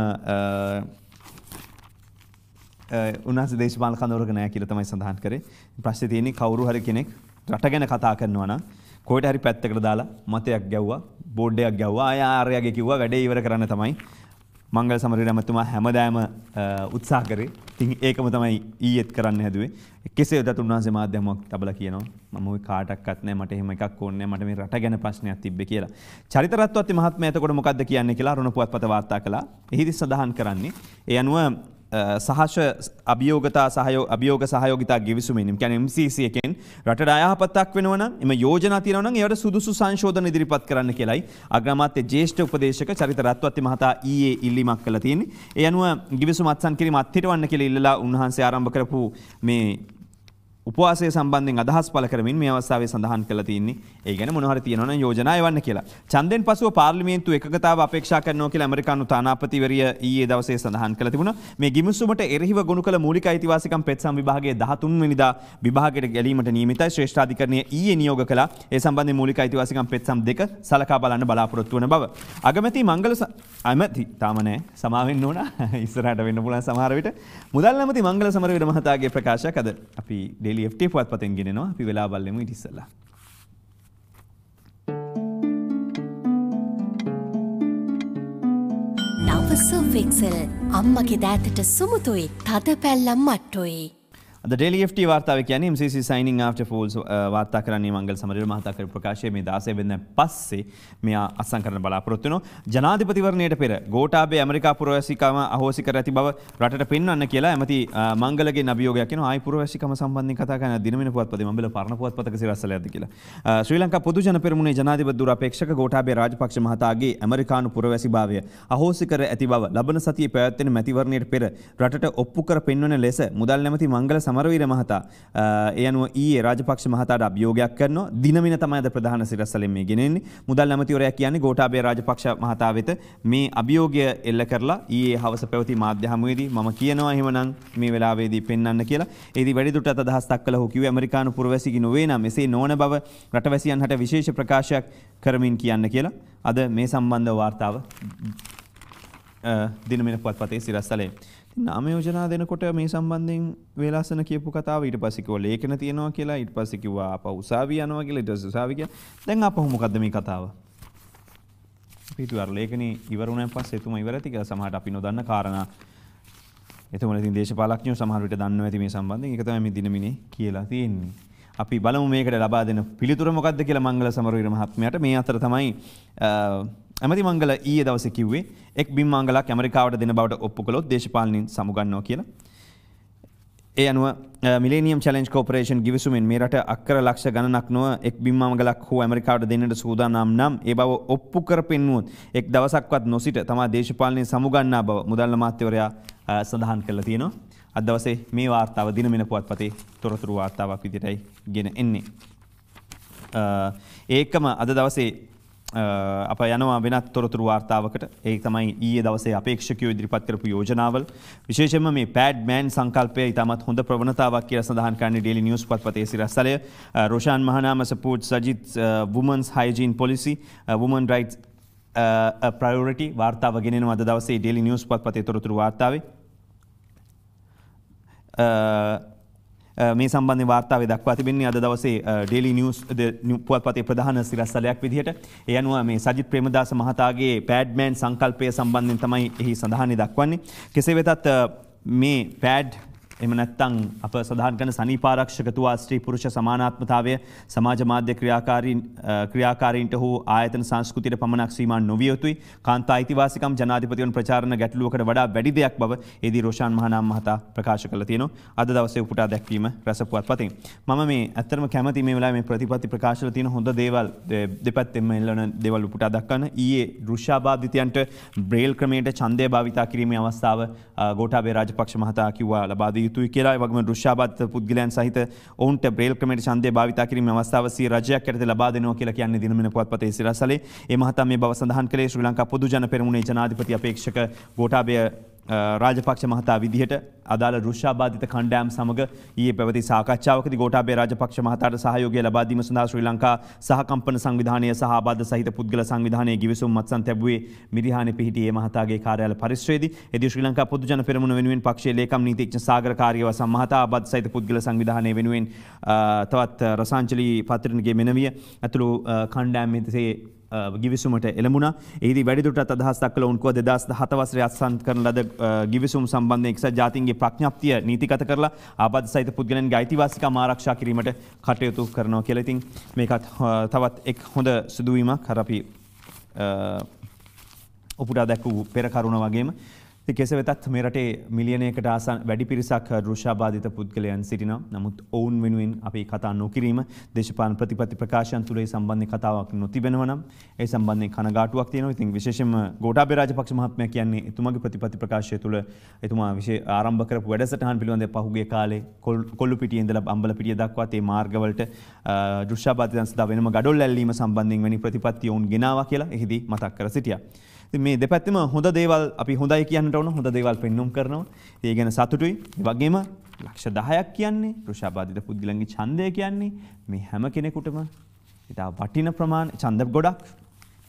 උන්වහන්සේ දේශපාලන කඳවුරක නැහැ කියලා තමයි සඳහන් කරේ. ප්‍රශ්නේ තියෙන්නේ කවුරු හරි කෙනෙක් රට ගැන කතා කරනවා නම් කොහෙට හරි පැත්තකට දාලා මතයක් ගැව්වා, බෝඩ් එකක් ගැව්වා, ආය ආර්යගේ කිව්වා වැඩේ ඉවර කරන්න තමයි මංගල සමරවීර ඇමතුමා හැමදාම උත්සාහ කරේ. ඉතින් ඒකම තමයි ඊයේත් කරන්න හැදුවේ. කෙසේ වෙතත් උන්වහන්සේ මාධ්‍යමක් තබලා කියනවා මම ওই කාටක්වත් නැහැ, මට එහෙම එකක් ඕනේ නැහැ, මට මේ රට ගැන ප්‍රශ්නයක් තිබ්බේ කියලා. චරිත රත්වත්ති මහත්මයා එතකොට මොකද්ද කියන්නේ කියලා අරුණ පුවත්පත වාර්තා කළා. එහිදී සඳහන් කරන්නේ ඒ අනුව සහස අභියෝගතා සහයෝ අභියෝග සහයෝගිතා ගිවිසුමෙන් කියන්නේ M C C එකෙන් රටට අයහපතක් වෙනවා නම් එම යෝජනා තියෙනවා නම් ඒවට සුදුසු සංශෝධන ඉදිරිපත් කරන්න කියලායි අග්‍රාමාත්‍ය ජ්‍යෙෂ්ඨ උපදේශක චරිත රත්වත්ති මහතා ඊයේ ඉල්ලීමක් කළා තියෙන්නේ. ඒ අනුව ගිවිසුම අත්සන් කිරීම අත්හිටවන්න කියලා ඉල්ලලා උන්වහන්සේ ආරම්භ කරපු මේ උපවාසය සම්බන්ධයෙන් අදහස් පළ කරමින් මේ අවස්ථාවේ සඳහන් කළා තියෙන්නේ ඒ ගැන මොනවා හරි තියෙනවා නම් යෝජනා එවන්න කියලා. ඡන්දෙන් පසුව පාර්ලිමේන්තුව එකගතාව අපේක්ෂා කරනවා කියලා ඇමරිකානු තානාපතිවරිය ඊයේ දවසේ සඳහන් කළා තිබුණා. මේ ගිවිසුමට එරෙහිව ගොනු කළ මූලික අයිතිවාසිකම් පෙත්සම් විභාගයේ දහතුන් වෙනිදා විභාගයට ගැලීමට නියමිතයි. ශ්‍රේෂ්ඨාධිකරණය ඊයේ නියෝග කළා. ඒ සම්බන්ධයෙන් මූලික අයිතිවාසිකම් පෙත්සම් දෙක සලකා බලන්න බලාපොරොත්තු වන බව. අගමැති මංගල ඇමති තාම නැහැ සමා වෙන්න ඕන ඉස්සරහට වෙන්න පුළුවන් සමහර විට මුදල් නැමති මංගල සමරවීර මහතාගේ ප්‍රකාශයක් අද අපි ඩේලි එෆ් ටී පුවත්පතෙන් ගෙනෙනවා අපි වෙලා බලමු ඊට ඉස්සෙල්ලා නව සුෆික්සල් අම්මගේ දෑතට සුමුතුයි තද පැල්ලම් මට්ටුයි The Daily F T වාර්තාව කියන්නේ M C C signing after falls වාර්තා කරන්නේ මංගල සමරවීර මහතා කරපු ප්‍රකාශය මේ දාසය වෙනිදා පස්සේ මෙයා අත්සන් කරන්න බලාපොරොත්තු වෙනවා ජනාධිපතිවරණයට පෙර ගෝඨාභය ඇමරිකා පුරවැසිකම අහෝසි කර ඇති බව රටට පෙන්වන්න කියලා ඇමති මංගලගේ අභියෝගයක් වෙනවා ආයි පුරවැසිකම සම්බන්ධයෙන් කතා කරන දිනමින පුවත්පතේ මම බල පරණ පුවත්පතක සිරස්සලයක්ද කියලා ශ්‍රී ලංකා පොදු ජන පෙරමුණේ ජනාධිපති දුර අපේක්ෂක ගෝඨාභය රාජපක්ෂ මහතාගේ ඇමරිකානු පුරවැසිභාවය අහෝසි කර ඇති බව ලබන සතියේ පැවැත්වෙන මැතිවරණයට පෙර රටට ඔප්පු කර පෙන්වන ලෙස මුදල් නැමති මංගල සමරවීර මහතා ඒ අනුව ඊයේ රාජපක්ෂ මහතාට අභියෝගයක් කරනවා දිනමින තමයි අද ප්‍රධාන සිරස්සලෙන් මේ ගෙනෙන්නේ මුදල් නැමතිවරයා කියන්නේ ගෝඨාභය රාජපක්ෂ මහතා වෙත මේ අභියෝගය එල්ල කරලා ඊයේ හවස පැවති මාධ්‍ය හමුවේදී මම කියනවා එහෙමනම් මේ වෙලාවේදී පෙන්වන්න කියලා ඒදී වැඩි දුරටත් අදහස් දක්වලා හෝ කිව්වේ ඇමරිකානු පුරවැසියෙකු නොවේ නම් එසේ නොවන බව රටවැසියන් හට විශේෂ ප්‍රකාශයක් කරමින් කියන්න කියලා අද මේ සම්බන්ධ වාර්තාව දිනමින පුවත්පතේ සිරස්සලේ නාම යෝජනා දෙනකොට මේ සම්බන්ධයෙන් වේලාසන කියපු කතාව ඊට පස්සේ කිව්වා ලේඛන තියනවා කියලා ඊට පස්සේ කිව්වා ආපහු උසාවිය යනවා කියලා ඊට පස්සේ උසාවිය කියලා දැන් ආපහු මොකද්ද මේ කතාව පිටුවර ලේඛනේ ඉවර වුණාන් පස්සේ එතුමා ඉවරයි කියලා සමහරට අපි නොදන්න කාරණා එතුමාලා ඉතින් දේශපාලඥයෝ සමහර විට දන්නව ඇති මේ සම්බන්ධයෙන් ඒක තමයි මේ දිනමිනේ කියලා තියෙන්නේ අපි බලමු මේකට ලබා දෙන පිළිතුර මොකද්ද කියලා මංගල සමරවීර මහත්මයාට මේ අතර තමයි ඇමති මංගල ඊයේ දවසේ කිව්වේ එක් බිම් මංගලක් ඇමරිකාවට දෙන බවට ඔප්පු කළොත් දේශපාලනින් සමුගන්නවා කියලා. ඒ අනුව මිලේනියම් චැලෙන්ජ් කෝපරේෂන් ගිවිසුමෙන් මේ රට අක්කර ලක්ෂ ගණනක් නොව එක් බිම් මංගලක් හෝ ඇමරිකාවට දෙන්නට සූදානම් නම් ඒ බව ඔප්පු කර පෙන්වුවොත් එක් දවසක්වත් නොසිට තමා දේශපාලනින් සමුගන්නා බව මුදල් අමාත්‍යවරයා සඳහන් කළා තියෙනවා. අද දවසේ මේ වාර්තාව දිනමින පුවත්පතේ තොරතුරු වාර්තාවක් විදිහටයි ගෙන එන්නේ. ඒකම අද දවසේ අප යනවා වෙනත් තොරතුරු වාර්තාවකට ඒ තමයි ඊයේ දවසේ අපේක්ෂකයෝ ඉදිරිපත් කරපු යෝජනාවල් විශේෂයෙන්ම මේ පැඩ් මෑන් සංකල්පය ඉතාමත් හොඳ ප්‍රවණතාවක් කියලා සඳහන් කරන්නේ ඩේලි නිවුස් පුවත්පතේ සිරස්සලය Roshan Mahanama support Sajith women's hygiene policy women rights priority වාර්තාව ගෙනෙනවා අද දවසේ ඩේලි නිවුස් පුවත්පතේ තොරතුරු වාර්තාවේ මේ සම්බන්ධ වාර්තාවේ දක්වා තිබෙන්නේ අද දවසේ ඩේලි නිවුස් පුවත්පතේ ප්‍රධාන සිරස්සලයක් විදිහට ඒ අනුව මේ සජිත් ප්‍රේමදාස මහතාගේ පැඩ්මෑන් සංකල්පය සම්බන්ධයෙන් තමයි එහි සඳහන් දක්වන්නේ කෙසේ වෙතත් මේ පැඩ් එහෙම නැත්නම් අප සඳහන් කරන සනීපාරක්ෂක තුවා ස්ත්‍රී පුරුෂ සමානාත්මතාවය සමාජ මාධ්‍ය ක්‍රියාකාරීන් ක්‍රියාකාරීන්ට හෝ ආයතන සංස්කෘතියට පමණක් සීමා නොවිය යුතුයි කාන්තා අයිතිවාසිකම් ජනාධිපතිවරුන් ප්‍රචාරණ ගැටලුවකට වඩා වැඩි දෙයක් බව එදී රොෂාන් මහනාම මහතා ප්‍රකාශ කළා තියෙනවා අද දවසේ උපුටා දැක්වීම රස පුවත්පතෙන් මම මේ ඇත්තටම කැමති මේ වෙලාවේ මේ ප්‍රතිපත්ති ප්‍රකාශවල තියෙන හොඳ දේවල් දෙපැත්තෙන්ම එල්ලන දේවල් උපුටා දක්වන්න ඊයේ දෘශ්‍යාබාධිතයන්ට බ්‍රේල් ක්‍රමයට ඡන්දය භාවිතා කිරීමේ අවස්ථාව ගෝඨාභය රාජපක්ෂ මහතා කිව්වා ලබා දී යුතුයි කියලා ඒ වගේම දෘශ්‍යාබාධිත පුද්ගලයන් සහිත ඔවුන්ට බ්‍රේල් ක්‍රමයට ඡන්දය භාවිතා කිරීමේ අවස්ථාව සිය රජයක් යටතේ ලබා දෙනවා කියලා කියන්නේ දිනමින පුවත්පතේ සිරස්සලේ ඒ මහතා මේ බව සඳහන් කළේ ශ්‍රී ලංකා පොදු ජන පෙරමුණේ ජනාධිපති අපේක්ෂක ගෝඨාභය රාජපක්ෂ මහතා විදිහට අදාළ දෘශ්‍යාබාධිත කණ්ඩායම් සමග ඊයේ පැවති සාකච්ඡාවකදී ගෝඨාභය රාජපක්ෂ මහතාට සහයෝගය ලබා දීම සඳහා ශ්‍රී ලංකා සහකම්පන සංවිධානය සහ ආබාධ සහිත පුද්ගල සංවිධානයේ ගිවිසුම් මත්සන් තැබුවේ මිරිහානේ පිහිටි ඒ මහතාගේ කාර්යාල පරිශ්‍රයේදී එදී ශ්‍රී ලංකා පොදු ජන පෙරමුණ වෙනුවෙන් පක්ෂයේ ලේකම් නීතිඥ සාගර කාර්යවසම් මහතා ආබාධ සහිත පුද්ගල සංවිධානයේ වෙනුවෙන් තවත් රසාංජලි පත්‍රණගේ මෙනවිය ඇතුළු කණ්ඩායම් මෙතේ ගිවිසුමට එළඹුණා. එහිදී වැඩිදුරටත් අදහස් දක්වලා උන්කෝ දෙදහස් දහත වසරේ අත්සන් කරන ලද ගිවිසුම් සම්බන්ධයෙන් එක්සත් ජාතීන්ගේ ප්‍රඥප්තිය නීතිගත කරලා ආබාධ සහිත පුද්ගලයන්ගේ අයිතිවාසිකම් ආරක්ෂා කිරීමට කටයුතු කරනවා කියලා. ඉතින් මේකත් තවත් එක් හොඳ සිදුවීමක් අර අපි උපුටා දැක්වූ පෙර කරුණ වගේම කෙසේ වෙතත් මේ රටේ මිලියනයකට ආසන්න වැඩි පිරිසක් දෘශ්‍යාබාධිත පුද්ගලයන් සිටිනවා. නමුත් ඔවුන් වෙනුවෙන් අපි කතා නොකිරීම දේශපාලන ප්‍රතිපත්ති ප්‍රකාශයන් තුළ ඒ සම්බන්ධයෙන් කතාවක් නොතිබෙනවා නම් ඒ සම්බන්ධයෙන් කනගාටුවක් තියෙනවා. ඉතින් විශේෂයෙන්ම ගෝඨාභය රාජපක්ෂ මහත්මයා කියන්නේ එතුමාගේ ප්‍රතිපත්ති ප්‍රකාශය තුළ එතුමා විශේෂ ආරම්භ කරපු වැඩසටහන් පිළිබඳව පහුගිය කාලේ කොල්ලුපිටියේ ඉඳලා අම්බලපිටිය දක්වා තේ මාර්ගවලට දෘශ්‍යාබාධිතයන් සඳහා වෙනම ගඩොල් ඇල්ලීම සම්බන්ධයෙන් වැනි ප්‍රතිපත්ති ඔවුන් ගෙනාවා කියලා එහිදී මතක් කර සිටියා. මේ දෙපැත්තෙම හොඳ දේවල් අපි හොඳයි කියන්නට ඕන හොඳ දේවල් පෙන්눔 කරනවා. ඒ ගැන සතුටුයි. ඒ වගේම ලක්ෂ දහයක් කියන්නේ දෘශ්‍යාබාධිත පුද්ගලයන්ගේ ඡන්දය කියන්නේ මේ හැම කෙනෙකුටම ඉතා වටින ප්‍රමාණ ඡන්ද ගොඩක්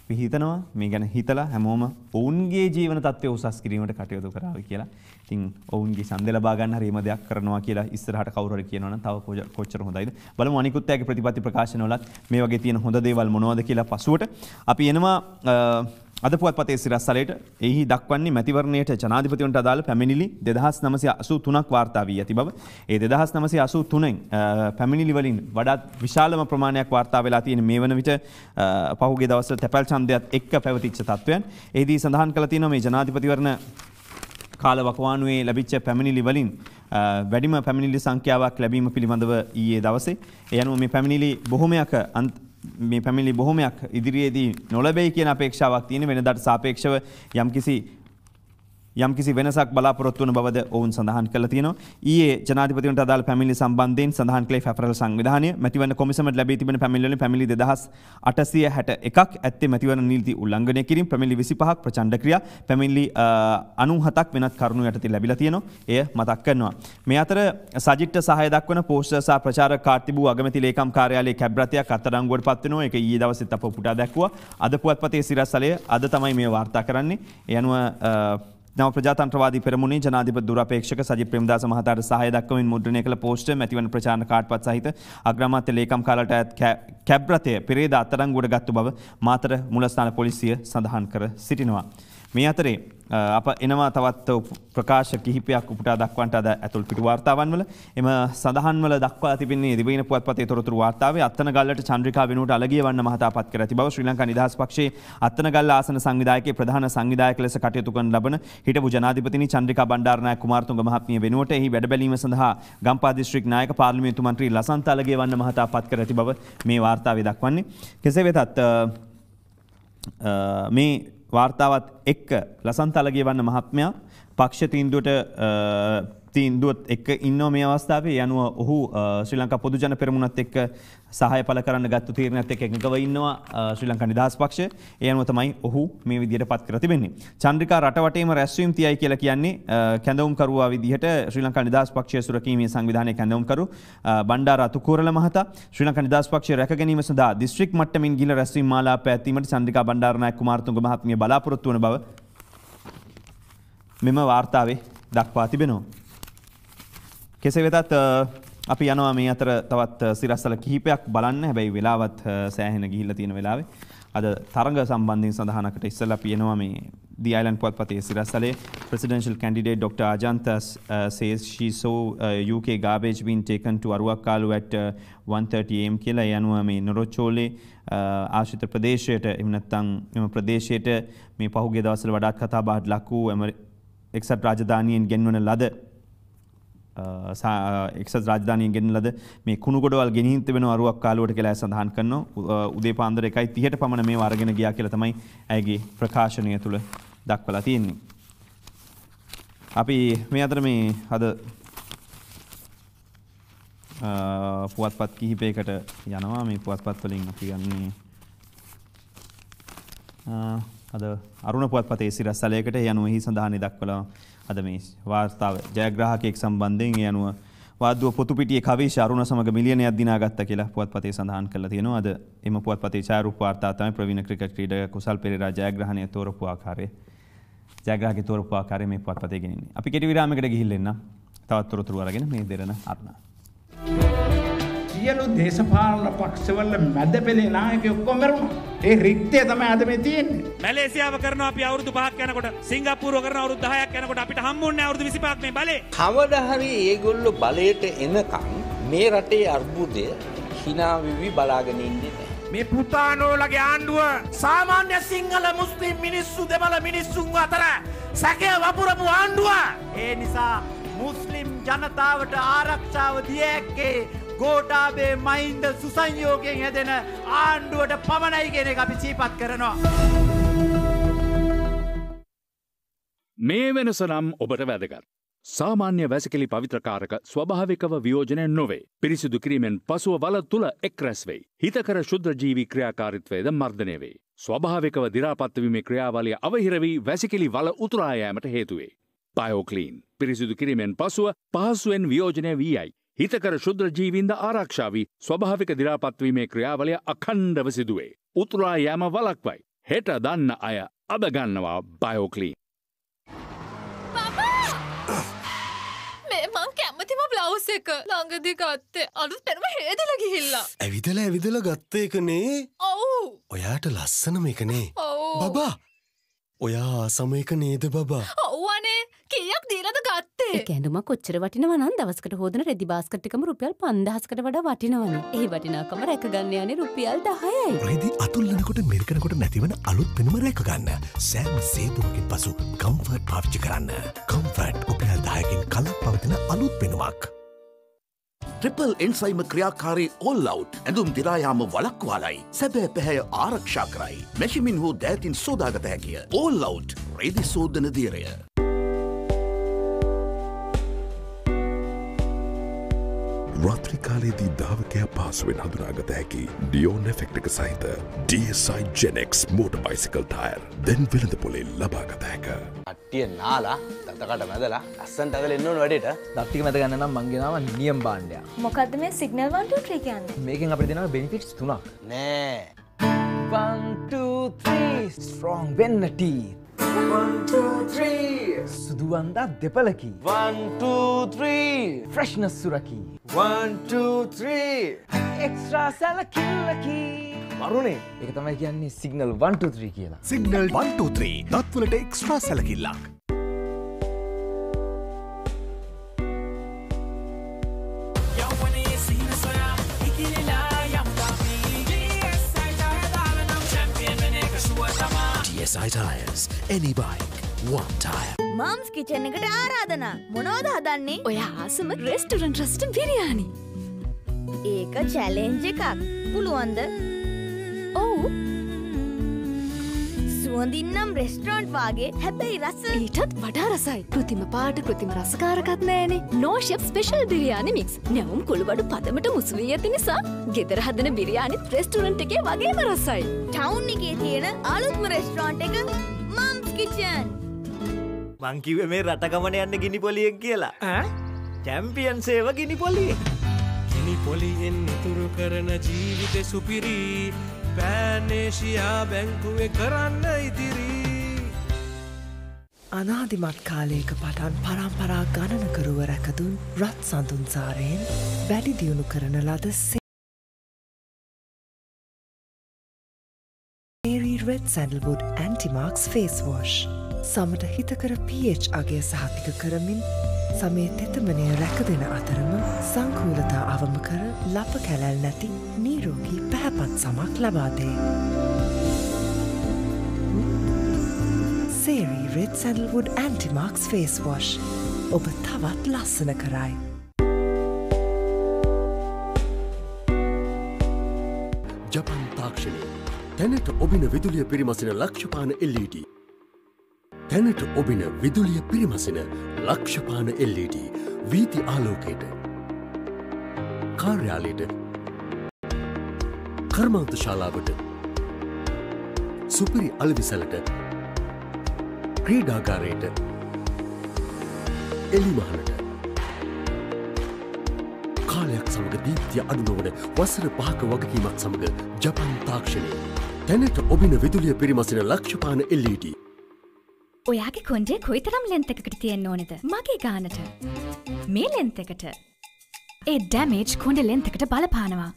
අපි හිතනවා මේ ගැන හිතලා හැමෝම ඔවුන්ගේ ජීවන තත්ත්වය උසස් කිරීමට කටයුතු කරාවි කියලා. ඉතින් ඔවුන්ගේ ඡන්දය ලබා ගන්න හරි එහෙම දෙයක් කරනවා කියලා ඉස්සරහට කවුරු හරි කියනවා නම් තව කොච්චර හොඳයිද. බලමු අනිකුත් අයගේ ප්‍රතිපත්ති ප්‍රකාශන වලත් මේ වගේ තියෙන හොඳ දේවල් මොනවද කියලා පසුවට. අපි එනවා අද පුවත්පතේ සිරස්තලයට. එහි දක්වන්නේ මැතිවරණයට ජනාධිපතිවරණට අදාළ පැමිණිලි දෙදහස් නවසිය අසූ තුනක් වාර්තා වී ඇති බව. ඒ දෙදහස් නවසිය අසූ තුනෙන් පැමිණිලි වලින් වඩාත් විශාලම ප්‍රමාණයක් වාර්තා වෙලා තියෙන මේ වන විට පහුගිය දවස්වල තැපැල් ඡන්දයත් එක්ක පැවතිච්ච තත්ත්වයන්. එහිදී සඳහන් කළ තියෙනවා මේ ජනාධිපතිවරණ කාල වකවානුවේ ලැබිච්ච පැමිණිලි වලින් වැඩිම පැමිණිලි සංඛ්‍යාවක් ලැබීම පිළිබඳව ඊයේ දවසේ ඒ අනුව මේ පැමිණිලි බොහොමයක මේ පැමිණිලි බොහොමයක් ඉදිරියේදී නොලැබෙයි කියන අපේක්ෂාවක් තියෙන වෙනදාට සාපේක්ෂව යම්කිසි යම්කිසි වෙනසක් බලාපොරොත්තු වන බවද ඔවුන් සඳහන් කළා තියෙනවා. ඊයේ ජනාධිපතිවරණට අදාළ පැමිණිලි සම්බන්ධයෙන් සඳහන් කළේ ෆෙඩරල් සංවිධානය මැතිවරණ කොමිසමට ලැබී තිබෙන පැමිණිලි වලින් පැමිණිලි දෙදහස් අටසිය හැට එකක් ඇත්තේ මැතිවරණ නීති උල්ලංඝනය කිරීම, පැමිණිලි විසිපහක් ප්‍රචණ්ඩ ක්‍රියා, පැමිණිලි අනූහතක් වෙනත් කරුණු යටතේ ලැබිලා තියෙනවා. එය මතක් කරනවා. මේ අතර සජිත්ට සහාය දක්වන පෝස්ටර් සහ ප්‍රචාරක කාර්ഡ് තිබූ අගමැති ලේකම් කාර්යාලයේ කැබ් රථයක් අත්අඩංගුවට පත් වෙනවා. ඒක ඊයේ දවසේත් අප පුටා දැක්වුවා. අද පුවත්පතේ සිරස්තලය අද තමයි මේ වාර්තා කරන්නේ. ඒ අනුව නව ප්‍රජාතන්ත්‍රවාදී පෙරමුණේ ජනාධිපති දුරපේක්ෂක සජිත් ප්‍රේමදාස මහතාට සහාය දක්වමින් මුද්‍රණය කළ පෝස්ටර් මැතිවරණ ප්‍රචාරණ කාඩ්පත් සහිත අග්‍රාමාත්‍ය ලේකම් කාර්යාලයට අයත් කැබ් රථය පෙරේදා අත්අඩංගුවට ගත්තු බව මාතර මුලස්ථාන පොලිසිය සඳහන් කර සිටිනවා. මේ අතරේ අප එනවා තවත් ප්‍රකාශ කිහිපයක් උපුටා දක්වන්නට අද ඇතුල් පිටු වාර්තාවන් වල. එම සඳහන් වල දක්වා තිබෙන්නේ දිවයින පුවත්පතේ තොරතුරු වාර්තාවේ අත්තනගල්ලට චන්ද්‍රිකා වෙනුවට අලගිය වන්න මහතා පත් කර ඇති බව ශ්‍රී ලංකා නිදහස් පක්ෂයේ අත්තනගල්ල ආසන සංවිධායකයේ ප්‍රධාන සංවිධායක ලෙස කටයුතු කරන ලබන හිටපු ජනාධිපතිනි චන්ද්‍රිකා බණ්ඩාරනායක කුමාරතුංග මහත්මිය වෙනුවට එහි වැඩ බැලීම සඳහා ගම්පහ දිස්ත්‍රික් නායක පාර්ලිමේන්තු මන්ත්‍රී ලසන්ත අලගිය වන්න මහතා පත් කර ඇති බව මේ වාර්තාවේ දක්වන්නේ. කෙසේ වෙතත් මේ වාර්තාවත් එක්ක ලසන්ත අලගිය වන්න මහත්මයා පක්ෂ තීන්දුවට තීන්දුවත් එක්ක ඉන්නවා මේ අවස්ථාවේ. ඒ අනුව ඔහු ශ්‍රී ලංකා පොදු ජන පෙරමුණත් එක්ක සහාය පළ කරන්න ගත්තු තීරණයත් එක්ක එකඟව ඉන්නවා ශ්‍රී ලංකා නිදහස් පක්ෂය. ඒ අනුව තමයි ඔහු මේ විදියට පත් කර තිබෙන්නේ. චන්ද්‍රිකා රටවටේම රැස්වීම් තියයි කියලා කියන්නේ කැඳවුම්කරුවා විදිහට ශ්‍රී ලංකා නිදහස් පක්ෂය සුරකීමේ සංවිධානයේ කැඳවුම්කරු බණ්ඩාර අතුකෝරළ මහතා ශ්‍රී ලංකා නිදහස් පක්ෂය රැක ගැනීම සඳහා දිස්ත්‍රික් මට්ටමින් ගිහිලා රැස්වීම් මාලාව පැවැත්වීමට චන්ද්‍රිකා බණ්ඩාරනායක කුමාරතුංග මහත්මිය බලාපොරොත්තු වන බව මෙම වාර්තාවේ දක්වා තිබෙනවා. කෙසේ වෙතත් අපි යනවා මේ අතර තවත් සිරස්තල කිහිපයක් බලන්න. හැබැයි වෙලාවත් සෑහෙන ගිහිල්ලා තියෙන වෙලාවේ අද තරඟ සම්බන්ධයෙන් සඳහනකට ඉස්සෙල්ලා අපි එනවා මේ The Island පුවත්පතේ සිරස්තලේ presidential candidate Doctor Ajanta uh, says she saw uh, U K garbage being taken to Aruwakkalu at uh, one thirty a m කියලා. ඒ අනුව මේ නොරොච්චෝලේ ආශ්‍රිත ප්‍රදේශයට එහෙම නැත්නම් එම ප්‍රදේශයට මේ පහුගිය දවස්වල වඩාත් කතා බහට ලක් වූ එක්සත් රාජධානියෙන් ගෙන්වන ලද එක්සත් රාජධානියෙන් ගෙන්වන ලද මේ කුණු ගොඩවල් ගෙනිහින් තිබෙන අරුවක්කාලුවට කියලා සඳහන් කරනවා. උදේ පාන්දර එකයි තිහට පමණ මේව අරගෙන ගියා කියලා තමයි ඇයගේ ප්‍රකාශනය තුළ දක්වලා තියෙන්නේ. අපි මේ අතර මේ අද පුවත්පත් කිහිපයකට යනවා. මේ පුවත්පත් වලින් අපි යන්නේ අද අරුණ පුවත්පතේ සිරස්තලයකට. ඒ අනුව එහි සඳහන් දක්වලා අද මේ වාර්තාව ජයග්‍රාහකයෙක් සම්බන්ධයෙන් ඒ අනුව වාද්දුව පොතුපිටියේ කවේෂ අරුණ සමග මිලියනයක් දිනාගත්තා කියලා පුවත්පතේ සඳහන් කරලා තියෙනවා. අද එම පුවත්පතේ ඡායාරූප වාර්තාව තමයි ප්‍රවීණ ක්‍රිකට් ක්‍රීඩක කුසල් පෙරේරා ජයග්‍රහණය තෝරපු ආකාරය ජයග්‍රාහකේ තෝරපු ආකාරය මේ පුවත්පතේ ගෙනින්නේ. අපි කෙටි විරාමයකට ගිහිල්ලා එන්න. තවත් තොරතුරු අරගෙන මේ දෙරණ අරුණ. සියලු දේශපාලන පක්ෂවල මැද පෙළේ නායකයෝ ඔක්කොම මරුණා. ඒ රික්තය තමයි අද මේ තියෙන්නේ. මැලේසියාව කරනවා අපි අවුරුදු පහක් යනකොට, සිංගප්පූරුව කරනවා අවුරුදු දහයක් යනකොට අපිට හම්බුන්නේ අවුරුදු විසිපහක් මේ බලේ. කවදා හරි ඒගොල්ලෝ බලයට එනකම් මේ රටේ අර්බුදය hina විවි බලාගෙන ඉන්නේ නැහැ. මේ පුතානෝලගේ ආණ්ඩුව සාමාන්‍ය සිංහල මුස්ලිම් මිනිස්සු දෙමළ මිනිස්සුන් අතර සැකය වපුරපු ආණ්ඩුව. ඒ නිසා මුස්ලිම් ජනතාවට ආරක්ෂාව දිය හැක්කේ ගෝඨාභය මහින්ද සුසංයෝගයෙන් හැදෙන ආණ්ඩුවට පමණයි කියන එක අපි සිහිපත් කරනවා. මේ වෙනස නම් ඔබට වැදගත්. සාමාන්‍ය වැසිකිලි පවිත්‍රකාරක ස්වභාවිකව වියෝජනය නොවේ. පිරිසිදු කිරීමෙන් පසුව වල තුළ එක් රැස් වෙයි. හිතකර ශුද්ධජීවී ක්‍රියාකාරීත්වයද මර්ධනය වේ. ස්වභාවිකව දිරාපත්වීමේ ක්‍රියාවලිය අවහිර වී වැසිකිලි වල උතුරා යෑමට හේතු වේ. බයෝක්ලීන් පිරිසිදු කිරීමෙන් පසුව පහසුවෙන් වියෝජනය වී යයි. හිතකර ශුද්‍ර ජීවින්ද ආරක්ෂා වී ස්වභාවික දිරාපත්වීමේ ක්‍රියාවලිය අඛණ්ඩව සිදුවේ. උතුරා යෑම වළක්වයි. හෙට දන්න අය අදගන්නවා බයෝක්ලීන්. මේ මං කැමතිම බ්ලවුස් එක ළඟදී ගත්තේ අලුත් පෙනුම හේදලා ගිහිල්ලා. ඇවිදලා ඇවිදලා ගත්ත එකනේ. ඔව්. ඔයාට ලස්සනම එකනේ. ඔව්. බබා. ඔයා ආසම එක නේද බබා? ඔව් අනේ. කීයක් දීලාද ගත්තේ? ඒ කැඳුම කොච්චර වටිනව නම් දවසකට හොදන රෙදි බාස්කට් එකම රුපියල් පන්දාහකට වඩා වටිනවනේ. ඒ වටිනාකම රැක ගන්න යන්නේ රුපියල් දහයයි. රෙදි අතුල්ලනකොට මිරිකනකොට නැතිවන අලුත් පෙනුම රැක ගන්න. සෑම සේදුවකින් පසු කම්ෆර්ට් පාවිච්චි කරන්න. කම්ෆර්ට් රුපියල් දහයකින් කලක් පවතින අලුත් පෙනුමක්. ට්‍රිපල් එන්සයිම ක්‍රියාකාරී ඕල් අවුට් ඇඳුම් දිරායාම වළක්වාලයි. සැබෑ පැහැය ආරක්ෂා කරයි. මැෂිමින් හෝ දෑතින් සෝදාගත හැකිය. ඕල් අවුට් රෙදි සෝදන දීරය. රාත්‍රිකාලයේදී ධාවකයා පහසුවෙන් හඳුනාගත හැකි ඩියෝන් එෆෙක්ට් එක සහිත ඩී එස් ආයි ජෙනෙක්ස් මෝටර් බයිසිකල් ටයර් දැන් වෙළඳපොලේ ලබාගත හැක. කට්ටිය නාලා දතකට මැදලා ලස්සනට ඇදලා එන්න ඕන වැඩේට. දත් ටික මැද ගන්න නම් මං ගෙනාවා නියම් භාණ්ඩයක්. මොකද්ද මේ සිග්නල් one two three කියන්නේ? මේකෙන් අපිට දෙනවා බෙනිෆිට්ස් තුනක්. නෑ. one two three strong වෙන්න teeth. one two three සුදු වන්දා දෙපළකි. one two three freshness සුරකි. one two three extra සැලකිල්ලකි. වරුණේ ඒක තමයි කියන්නේ සිග්නල් one two three කියලා. සිග්නල් one two three දත්වලට එක්ස්ට්‍රා සැලකිල්ලක්. D S I Tyres, any bike, one tire. Mum's kitchen එකට ආරාධනා. මොනවද හදන්නේ? ඔය ආසම රෙස්ටොරන්ට් රෙස්ටන් බිරියානි. ඒක චැලෙන්ජ් එකක්. පුළුවන්ද? ඔව්. සුවඳින් නම් රෙස්ටොරන්ට් වාගේ හැබැයි රස ඊටත් වඩා රසයි. කෘතිම පාට කෘතිම රසකාරකත් නෑනේ. No chef special biryani mix. නැවුම් කුළුබඩු පදමට මුසු වී ඇති නිසා ගෙදර හදන බිරියානිත් රෙස්ටොරන්ට් එකේ වගේම රසයි. ටවුන් එකේ තියෙන අලුත්ම රෙස්ටොරන්ට් එක මම්ස් කිචන්. මං කිව්වේ මේ රට ගමන යන්න ගිනි පොලියෙන් කියලා. ඈ? චැම්පියන් සේව ගිනි පොලිය. ගිනි පොලියෙන් ඉතුරු කරන ජීවිතේ සුපිරි. පෑනේෂියා බැංකුවේ කරන්න ඉදිරි. අනාදිමත් කාලයක පටන් පරම්පරා ගණනකරුව රැකදුන් රත් සඳුන් සාරයෙන් වැඩි දියුණු කරන ලද Seri Red Sandalwood Anti-Marks Face Wash. සමට හිතකර pH අගය සහතික කරමින් සමේ තෙතමනය රැකදෙන අතරම සංකූලතා අවම කර ලප කැලැල් නැති නීරෝගී පැහැපත් සමක් ලබාදේ. Seri Red Sandalwood Anti-Marks Face Wash. ඔබ තවත් ලස්සන කරයි. ජපන් තාක්ෂණය තැනට ඔබින විදුලිය පිරිමසින ලක්ෂපාන එල් ඊ ඩී. තැනට ඔබින විදුලිය පිරිමසින ලක්ෂපාන එල් ඊ ඩී වීති ආලෝකයට කාර්යාලයට කර්මාන්ත ශාලාවට සුපිරි අලවිසලට ක්‍රීඩාගාරයට එලිමහනට කාලයක් සමඟ දීප්තිය අඩුනවන වසර පහක වගකීමත් සමඟ ජපන් තාක්ෂණය තැනට ඔබින විදුලිය පිරිමසින ලක්ෂපාන එල් ඊ ඩී. ඔයාගේ කොන්ඩේ කොයිතරම් ලෙන්ත් එකකට තියෙන්න ඕනේද? මගේ ගානට. මේ ලෙන්ත් එකට. ඒ ඩැමේජ් කොන්ඩේ ලෙන්ත් එකට බලපානවා.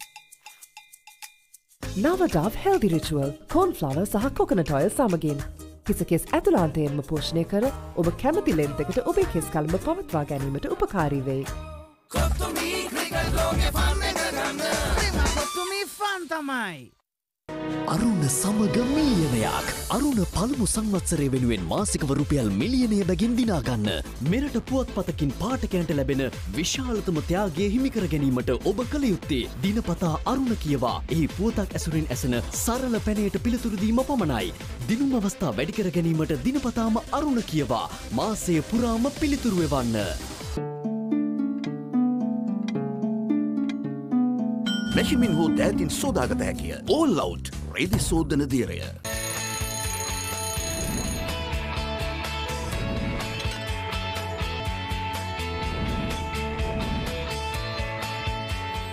නවඩාව් හෙල්දි රිචුවල් කෝන්ෆ්ලවර් සහ කොකනට් ඔයිල් සමගින් හිසකෙස් ඇතුළාන්තයෙන්ම පෝෂණය කර ඔබ කැමති ලෙන්ත් එකට ඔබේ කෙස් කල්ම පවත්වා ගැනීමට උපකාරී වෙයි. කොත්තුමී ක්‍රිකට් ලෝකේ ෆන් එක ගන්න. කොත්තුමී ෆන් තමයි. අරුණ සමග මිලියනයක් අරුණ පළමු සංවත්සරය වෙනුවෙන් මාසිකව රුපියල් මිලියනය බැගින් දිනාගන්න. මෙරට පුවත්පතකින් පාඨකයන්ට ලැබෙන විශාලතම ත්‍යාගය හිමිකර ගැනීමට ඔබ කළ යුත්තේ දිනපතා අරුණ කියවා එහි පුවතක් ඇසුරින් ඇසෙන සරල පැනයට පිළිතුරු දීම පමණයි. දිනුම් අවස්ථා වැඩි කර ගැනීමට දිනපතාම අරුණ කියවා මාසය පුරාම පිළිතුරු එවන්න. මැෂිමින් හෝ දෑතින් සෝදාගත හැකිය. ඕල් අවුට් රෙදි සෝදන දීරය.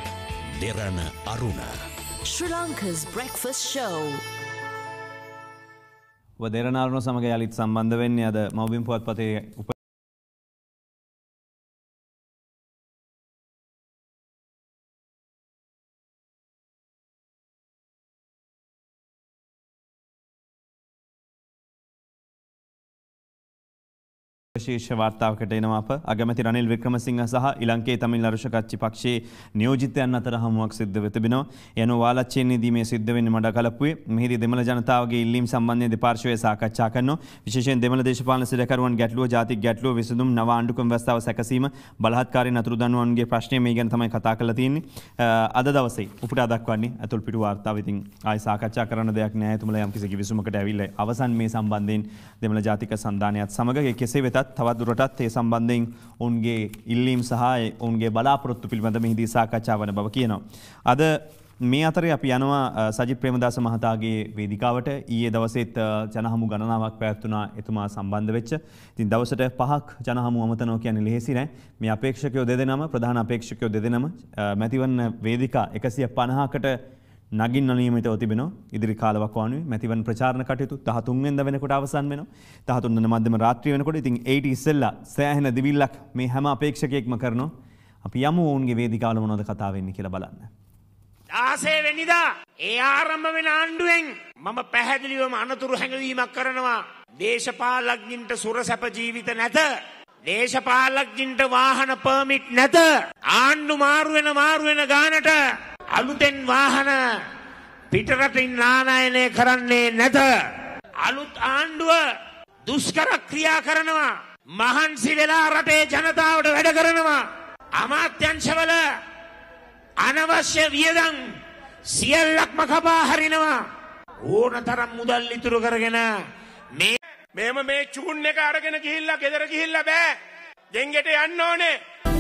දෙරණ අරුණ. Sri Lanka's breakfast show. ඔබ දෙරණාරුණ සමග යළිත් සම්බන්ධ වෙන්නේ අද මව්බිම් පුවත්පතේ උප විශේෂ වාර්තාවකට එනවා අප අගමැති රනිල් වික්‍රමසිංහ සහ ඉලංකේ තමිල් අරුෂකච්චි පක්ෂයේ නියෝජිතයන් අතර හමුවක් සිද්ධ වෙ තිබෙනවා. යන වාලච්චේනේදී මේ සිද්ධ වෙන්නේ මඩකලපුවේ. මෙහිදී දෙමළ ජනතාවගේ ඉල්ලීම් සම්බන්ධයෙන් දෙපාර්ශ්වය සාකච්ඡා කරනවා. විශේෂයෙන් දෙමළ දේශපාලන සිරකරුවන් ගැටලුව, ජාතික ගැටලුව විසඳුම්, නව ආණ්ඩුක්‍රම ව්‍යවස්ථාව සැකසීම, බලහත්කාරී නතුරුදනුවන්ගේ ප්‍රශ්නය මේ ගැන තමයි කතා කරලා තියෙන්නේ. අද දවසේ උපුටා දක්වන්නේ අතුල් පිටු වාර්තාව. ඉතින් ආයි සාකච්ඡා කරන්න දෙයක් නැහැ. එතුමලා යම් කිසි කිවිසුමකට ඇවිල්ලා අවසන් මේ සම්බන්ධයෙන් දෙමළ ජාතික සන්ධානයත් සමග කෙසේ වෙතත් තවත් දුරටත් ඒ සම්බන්ධයෙන් ඔවුන්ගේ ඉල්ලීම් සහ ඔවුන්ගේ බලාපොරොත්තු පිළිබඳ මෙහිදී සාකච්ඡා වන බව කියනවා. අද මේ අතරේ අපි යනවා සජිත් ප්‍රේමදාස මහතාගේ වේදිකාවට. ඊයේ දවසේත් ජනහමු ගණනාවක් පැවැත්වුණා එතුමා සම්බන්ධ වෙච්ච. ඉතින් දවසට පහක් ජනහමු අමතනවා කියන්නේ ලෙහෙසි නෑ. මේ අපේක්ෂකයෝ දෙදෙනාම ප්‍රධාන අපේක්ෂකයෝ දෙදෙනාම මැතිවරණ වේදිකා එකසිය පනහකට නගින්න නියමිතව තිබෙනවා. ඉදිරි කාලවකවානුවේ මැතිවරණ ප්‍රචාරණ කටයුතු දහතුන් වෙනිදා වෙනකොට අවසන් වෙනවා. දහතුන් වෙනිදා මධ්‍යම රාත්‍රිය වෙනකොට ඉතින් ඒට ඉස්සෙල්ලා සෑහෙන දිවිල්ලක් මේ හැම අපේක්ෂකයෙක්ම කරනවා. අපි යමු ඔවුන්ගේ වේදිකාවල මොනවද කතා වෙන්නේ කියලා බලන්න. දාසේ වෙනිදා ඒ ආරම්භ වෙන ආණ්ඩුවෙන් මම පැහැදිලිවම අනතුරු හැඟවීමක් කරනවා. දේශපාලඥයින්ට සුරසැප ජීවිත නැත. දේශපාලඥයින්ට වාහන පර්මිට් නැත. ආණ්ඩු මාරු වෙන මාරු වෙන ගානට අලුතෙන් වාහන පිටරටින් නානයනය කරන්නේ නැත. අලුත් ආණ්ඩුව දුෂ්කර ක්‍රියා කරනවා. මහන්සි වෙලා රටේ ජනතාවට වැඩ කරනවා. අමාත්‍යංශවල අනවශ්‍ය වියදම් සියල්ලක්ම කපා හරිනවා. ඕනතරම් මුදල් ඉතුරු කරගෙන මේ මේම මේ චූන් එක අරගෙන ගිහිල්ලා ගෙදර ගිහිල්ලා බෑ. ගෙන්ගෙට යන්න ඕනේ.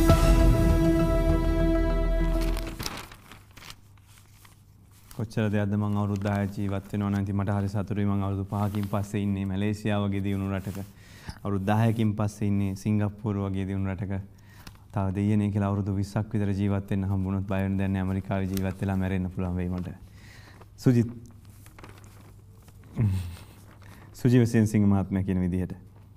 කොච්චර දෙයක්ද මම අවුරුදු දහයක් ජීවත් වෙනවා නම් ඉතින් මට හරි සතුටුයි. මම අවුරුදු පහකින් පස්සේ ඉන්නේ මැලේසියාව වගේ දියුණු රටක. අවුරුදු දහයකින් පස්සේ ඉන්නේ සිංගප්පූරු වගේ දියුණු රටක. තව දෙයියනේ කියලා අවුරුදු විස්සක් විතර ජීවත් වෙන්න හම්බුනොත් බය වෙන දැන් ඇමරිකාවේ ජීවත් වෙලා මැරෙන්න පුළුවන් වෙයි මට. සුජිත් සුජීවසේන සිංහ මහත්මයා කියන විදිහට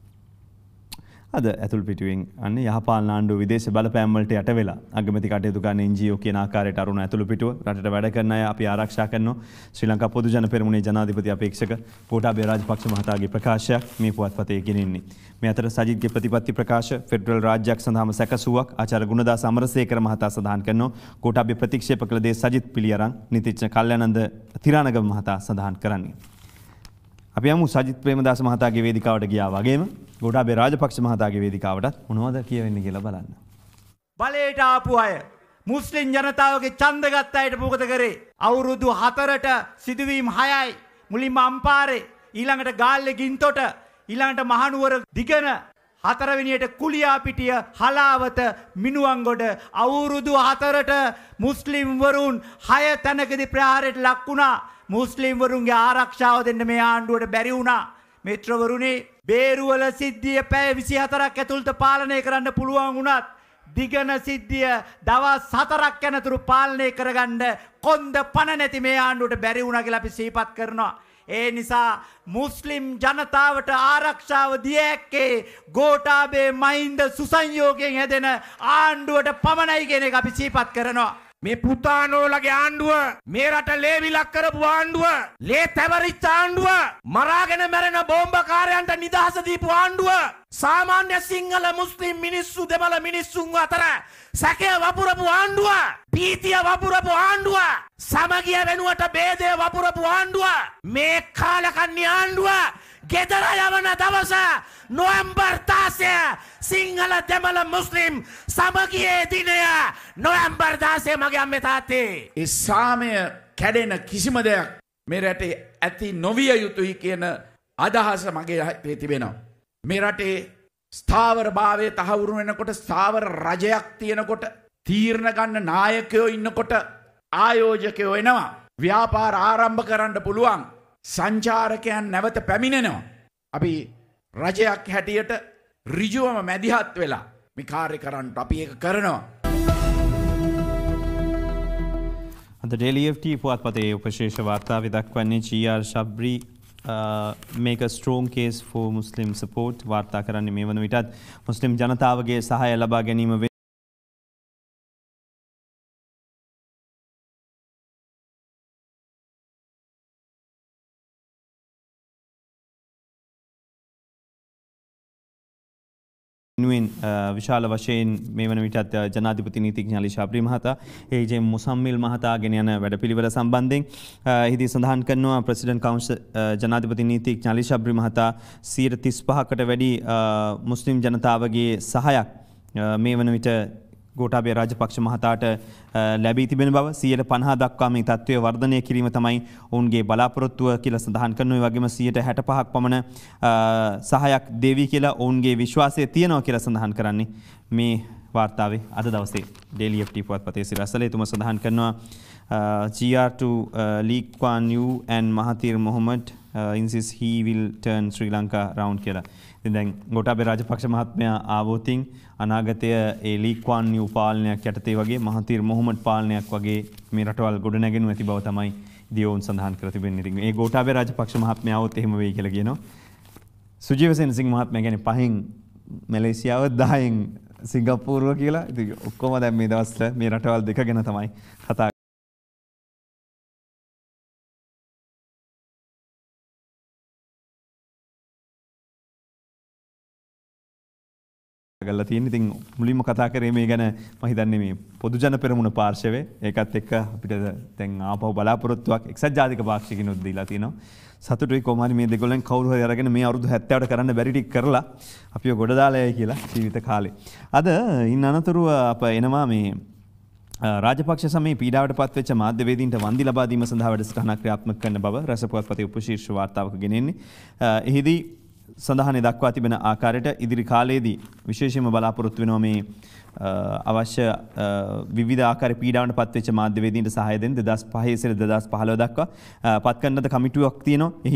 අද ඇතුල් පිටුවෙන් අන්න යහපාලන ආණ්ඩුව විදේශ බලපෑම් වලට යට වෙලා අගමැති කටයුතු කරන එන් ජී ඕ කියන ආකාරයට අරුණ ඇතුළු පිටුව රටට වැඩ කරන අය අපි ආරක්ෂා කරනවා. ශ්‍රී ලංකා පොදු ජන පෙරමුණේ ජනාධිපති අපේක්ෂක ගෝඨාභය රාජපක්ෂ මහතාගේ ප්‍රකාශයක් මේ පුවත්පතේ ගෙනෙන්නේ. මේ අතර සජිත්ගේ ප්‍රතිපත්ති ප්‍රකාශ ෆෙඩරල් රාජ්‍යයක් සඳහාම සැකසුවක් ආචාර්ය ගුණදාස අමරසේකර මහතා සඳහන් කරනවා. ගෝඨාභය ප්‍රතික්ෂේප කළ දේ සජිත් පිළිඅරන් නිතිච්ච කල්‍යාණන්ද තිරානගම මහතා සඳහන් කරන්නේ. අපි යමු සජිත් ප්‍රේමදාස මහතාගේ වේදිකාවට ගියා වගේම ගෝඨාභය රාජපක්ෂ මහතාගේ වේදිකාවටත් මොනවද කියවෙන්නේ කියලා බලන්න. බලයට ආපු අය මුස්ලිම් ජනතාවගේ ඡන්ද ගත්ත අයට මොකද කරේ? අවුරුදු හතරට සිදුවීම් හයයි මුලින්ම අම්පාරේ, ඊළඟට ගාල්ලේ ගින්තොට, ඊළඟට මහනුවර දිගන, හතරවෙනියට කුලියාපිටිය, හලාවත, මිනුවන්ගොඩ අවුරුදු හතරට මුස්ලිම් වරුන් හය තැනකදී ප්‍රහාරයට ලක් වුණා. මුස්ලිම් වරුන්ගේ ආරක්ෂාව දෙන්න මේ ආණ්ඩුවට බැරි වුණා. මිත්‍රවරුනි, බේරුවල සිද්ධිය පැය විසිහතරක් ඇතුළත පාලනය කරන්න පුළුවන් වුණත් දිගන සිද්ධිය දවස් හතරක් යනතුරු පාලනය කරගන්න කොන්ද පණ නැති මේ ආණ්ඩුවට බැරි වුණා කියලා අපි සිහිපත් කරනවා. ඒ නිසා මුස්ලිම් ජනතාවට ආරක්ෂාව දිය හැක්කේ ගෝඨාභය මහින්ද සුසංයෝගයෙන් හැදෙන ආණ්ඩුවට පමණයි කියන එක අපි සිහිපත් කරනවා. මේ පුතානෝලගේ ආණ්ඩුව, මේ රට ලේවිලක් කරපු ආණ්ඩුව, ලේ තැවරිච්ච ආණ්ඩුව, මරාගෙන මැරෙන බෝම්බකාරයන්ට නිදහස දීපු ආණ්ඩුව, සාමාන්‍ය සිංහල මුස්ලිම් මිනිස්සු දෙමළ මිනිස්සුන් අතර සැකය වපුරපු ආණ්ඩුව, පීතිය වපුරපු ආණ්ඩුව, සමගිය වෙනුවට බේදය වපුරපු ආණ්ඩුව, මේ කාලකන්ණි ආණ්ඩුව ගෙදර යවන දවස නොවැම්බර් දාසය සිංහල දෙමළ මුස්ලිම් සමගියේ දිනය නොවැම්බර් දාසය මගේ අම්මේ තාත්තේ. ඒ සාමය කැඩෙන කිසිම දෙයක් මේ රටේ ඇති නොවිය යුතුයි කියන අදහස මගේ හිතේ තිබෙනවා. මේ රටේ ස්ථාවර භාවය තහවුරු වෙනකොට, ස්ථාවර රජයක් තියෙනකොට, තීරණ ගන්න නායකයෝ ඉන්නකොට ආයෝජකයෝ එනවා. ව්‍යාපාර ආරම්භ කරන්න පුළුවන්. සංචාරකයන් නැවත පැමිණෙනවා. අපි රජයක් හැටියට ඍජුවම මැදිහත් වෙලා මේ කාර්ය කරන්න අපි ඒක කරනවා. අද ඩේලි එෆ් ටී පුවත්පතේ උපශේෂ වාර්තාවේ දක්වන්නේ G R Shabri uh, make a strong case for Muslim support. වාර්තා කරන්නේ මේ වන විටත් මුස්ලිම් ජනතාවගේ සහාය ලබා ගැනීම වෙනුවෙන් විශාල වශයෙන් මේ වන විටත් ජනාධිපති නීතිඥ අලි ශාබ්‍රි මහතා ඒ.ජේ. මුසම්මිල් මහතා ගෙන යන වැඩපිළිවෙල සම්බන්ධයෙන් එහිදී සඳහන් කරනවා ප්‍රෙසිඩන්ට් කවුන්සිල් ජනාධිපති නීතිඥ අලි ශාබ්‍රි මහතා සියයට තිස් පහකට වැඩි මුස්ලිම් ජනතාවගේ සහායක් මේ වන විට ගෝඨාභය රාජපක්ෂ මහතාට ලැබී තිබෙන බව සියයට පනහ දක්වා මේ තත්ත්වය වර්ධනය කිරීම තමයි ඔවුන්ගේ බලාපොරොත්තුව කියලා සඳහන් කරනවා. ඒ වගේම සියයට හැට පහක් පමණ සහායක් දෙවි කියලා ඔවුන්ගේ විශ්වාසය තියෙනවා කියලා සඳහන් කරන්නේ මේ වාර්තාවේ අද දවසේ Daily F T පුවත්පතේ සිරස්තලේ එතුමා සඳහන් කරනවා G R to uh, Lee Kuan Yew and Mahathir Mohamad uh, insists he will turn Sri Lanka round කියලා. ඉතින් දැන් ගෝඨාභය රාජපක්ෂ මහත්මයා ආවොතින් අනාගතය ඒ ලී ක්වාන් යූ පාලනයක් යටතේ වගේ මහතීර් මොහොමඩ් පාලනයක් වගේ මේ රටවල් ගොඩනැගෙනු ඇති බව තමයි දියෝන් සඳහන් කර තිබෙන්නේ. ඉතින් ඒ ගෝඨාභය රාජපක්ෂ මහත්මයා આવොත් එහෙම වෙයි කියලා කියනවා. සුජීව සෙනසිංහ මහත්මයා කියන්නේ පහෙන් මැලේසියාව දහයෙන් සිංගප්පූරුව කියලා. ඉතින් ඔක්කොම දැන් මේ දවස්වල මේ රටවල් දෙක ගැන තමයි කතා ගල්ලා තියෙන. ඉතින් මුලින්ම කතා කරේ මේ ගැන මම හිතන්නේ මේ පොදු ජන පෙරමුණ පාර්ශවයේ ඒකත් එක්ක අපිට දැන් ආපහු බලාපොරොත්තුවක් එක්සත් ජාතික පාක්ෂිකිනුත් දීලා තිනවා. සතුටුයි කොහොම හරි මේ දෙගොල්ලෙන් කවුරු හරි අරගෙන මේ අවුරුදු හැත්තෑවට කරන්න බැරි ටික කරලා අපිව ගොඩ දාලා යයි කියලා ජීවිත කාලේ. අද ඉන්න අනතුරුව අප එනවා මේ රාජපක්ෂ සමයේ පීඩාවට පත්වෙච්ච මාධ්‍යවේදීන්ට වන්දි ලබා දීම සඳහා වැඩසටහනක් ක්‍රියාත්මක කරන බව රසපුවත්පතේ උපශීර්ෂ වාර්තාවක ගෙනෙන්නේ. එහිදී සඳහන් දක්වා තිබෙන ආකාරයට ඉදිරි කාලයේදී විශේෂයෙන්ම බලාපොරොත්තු වෙනවා මේ අවශ්‍ය විවිධ ආකාර පීඩාවන්ට පත්වෙච්ච මාධ්‍යවේදීන්ට සහාය දෙන්න දෙදහස් පහේ සිට දෙදහස් පහළොව දක්වා පත් කරන්නද කමිටුවක් තියෙනවා. එහි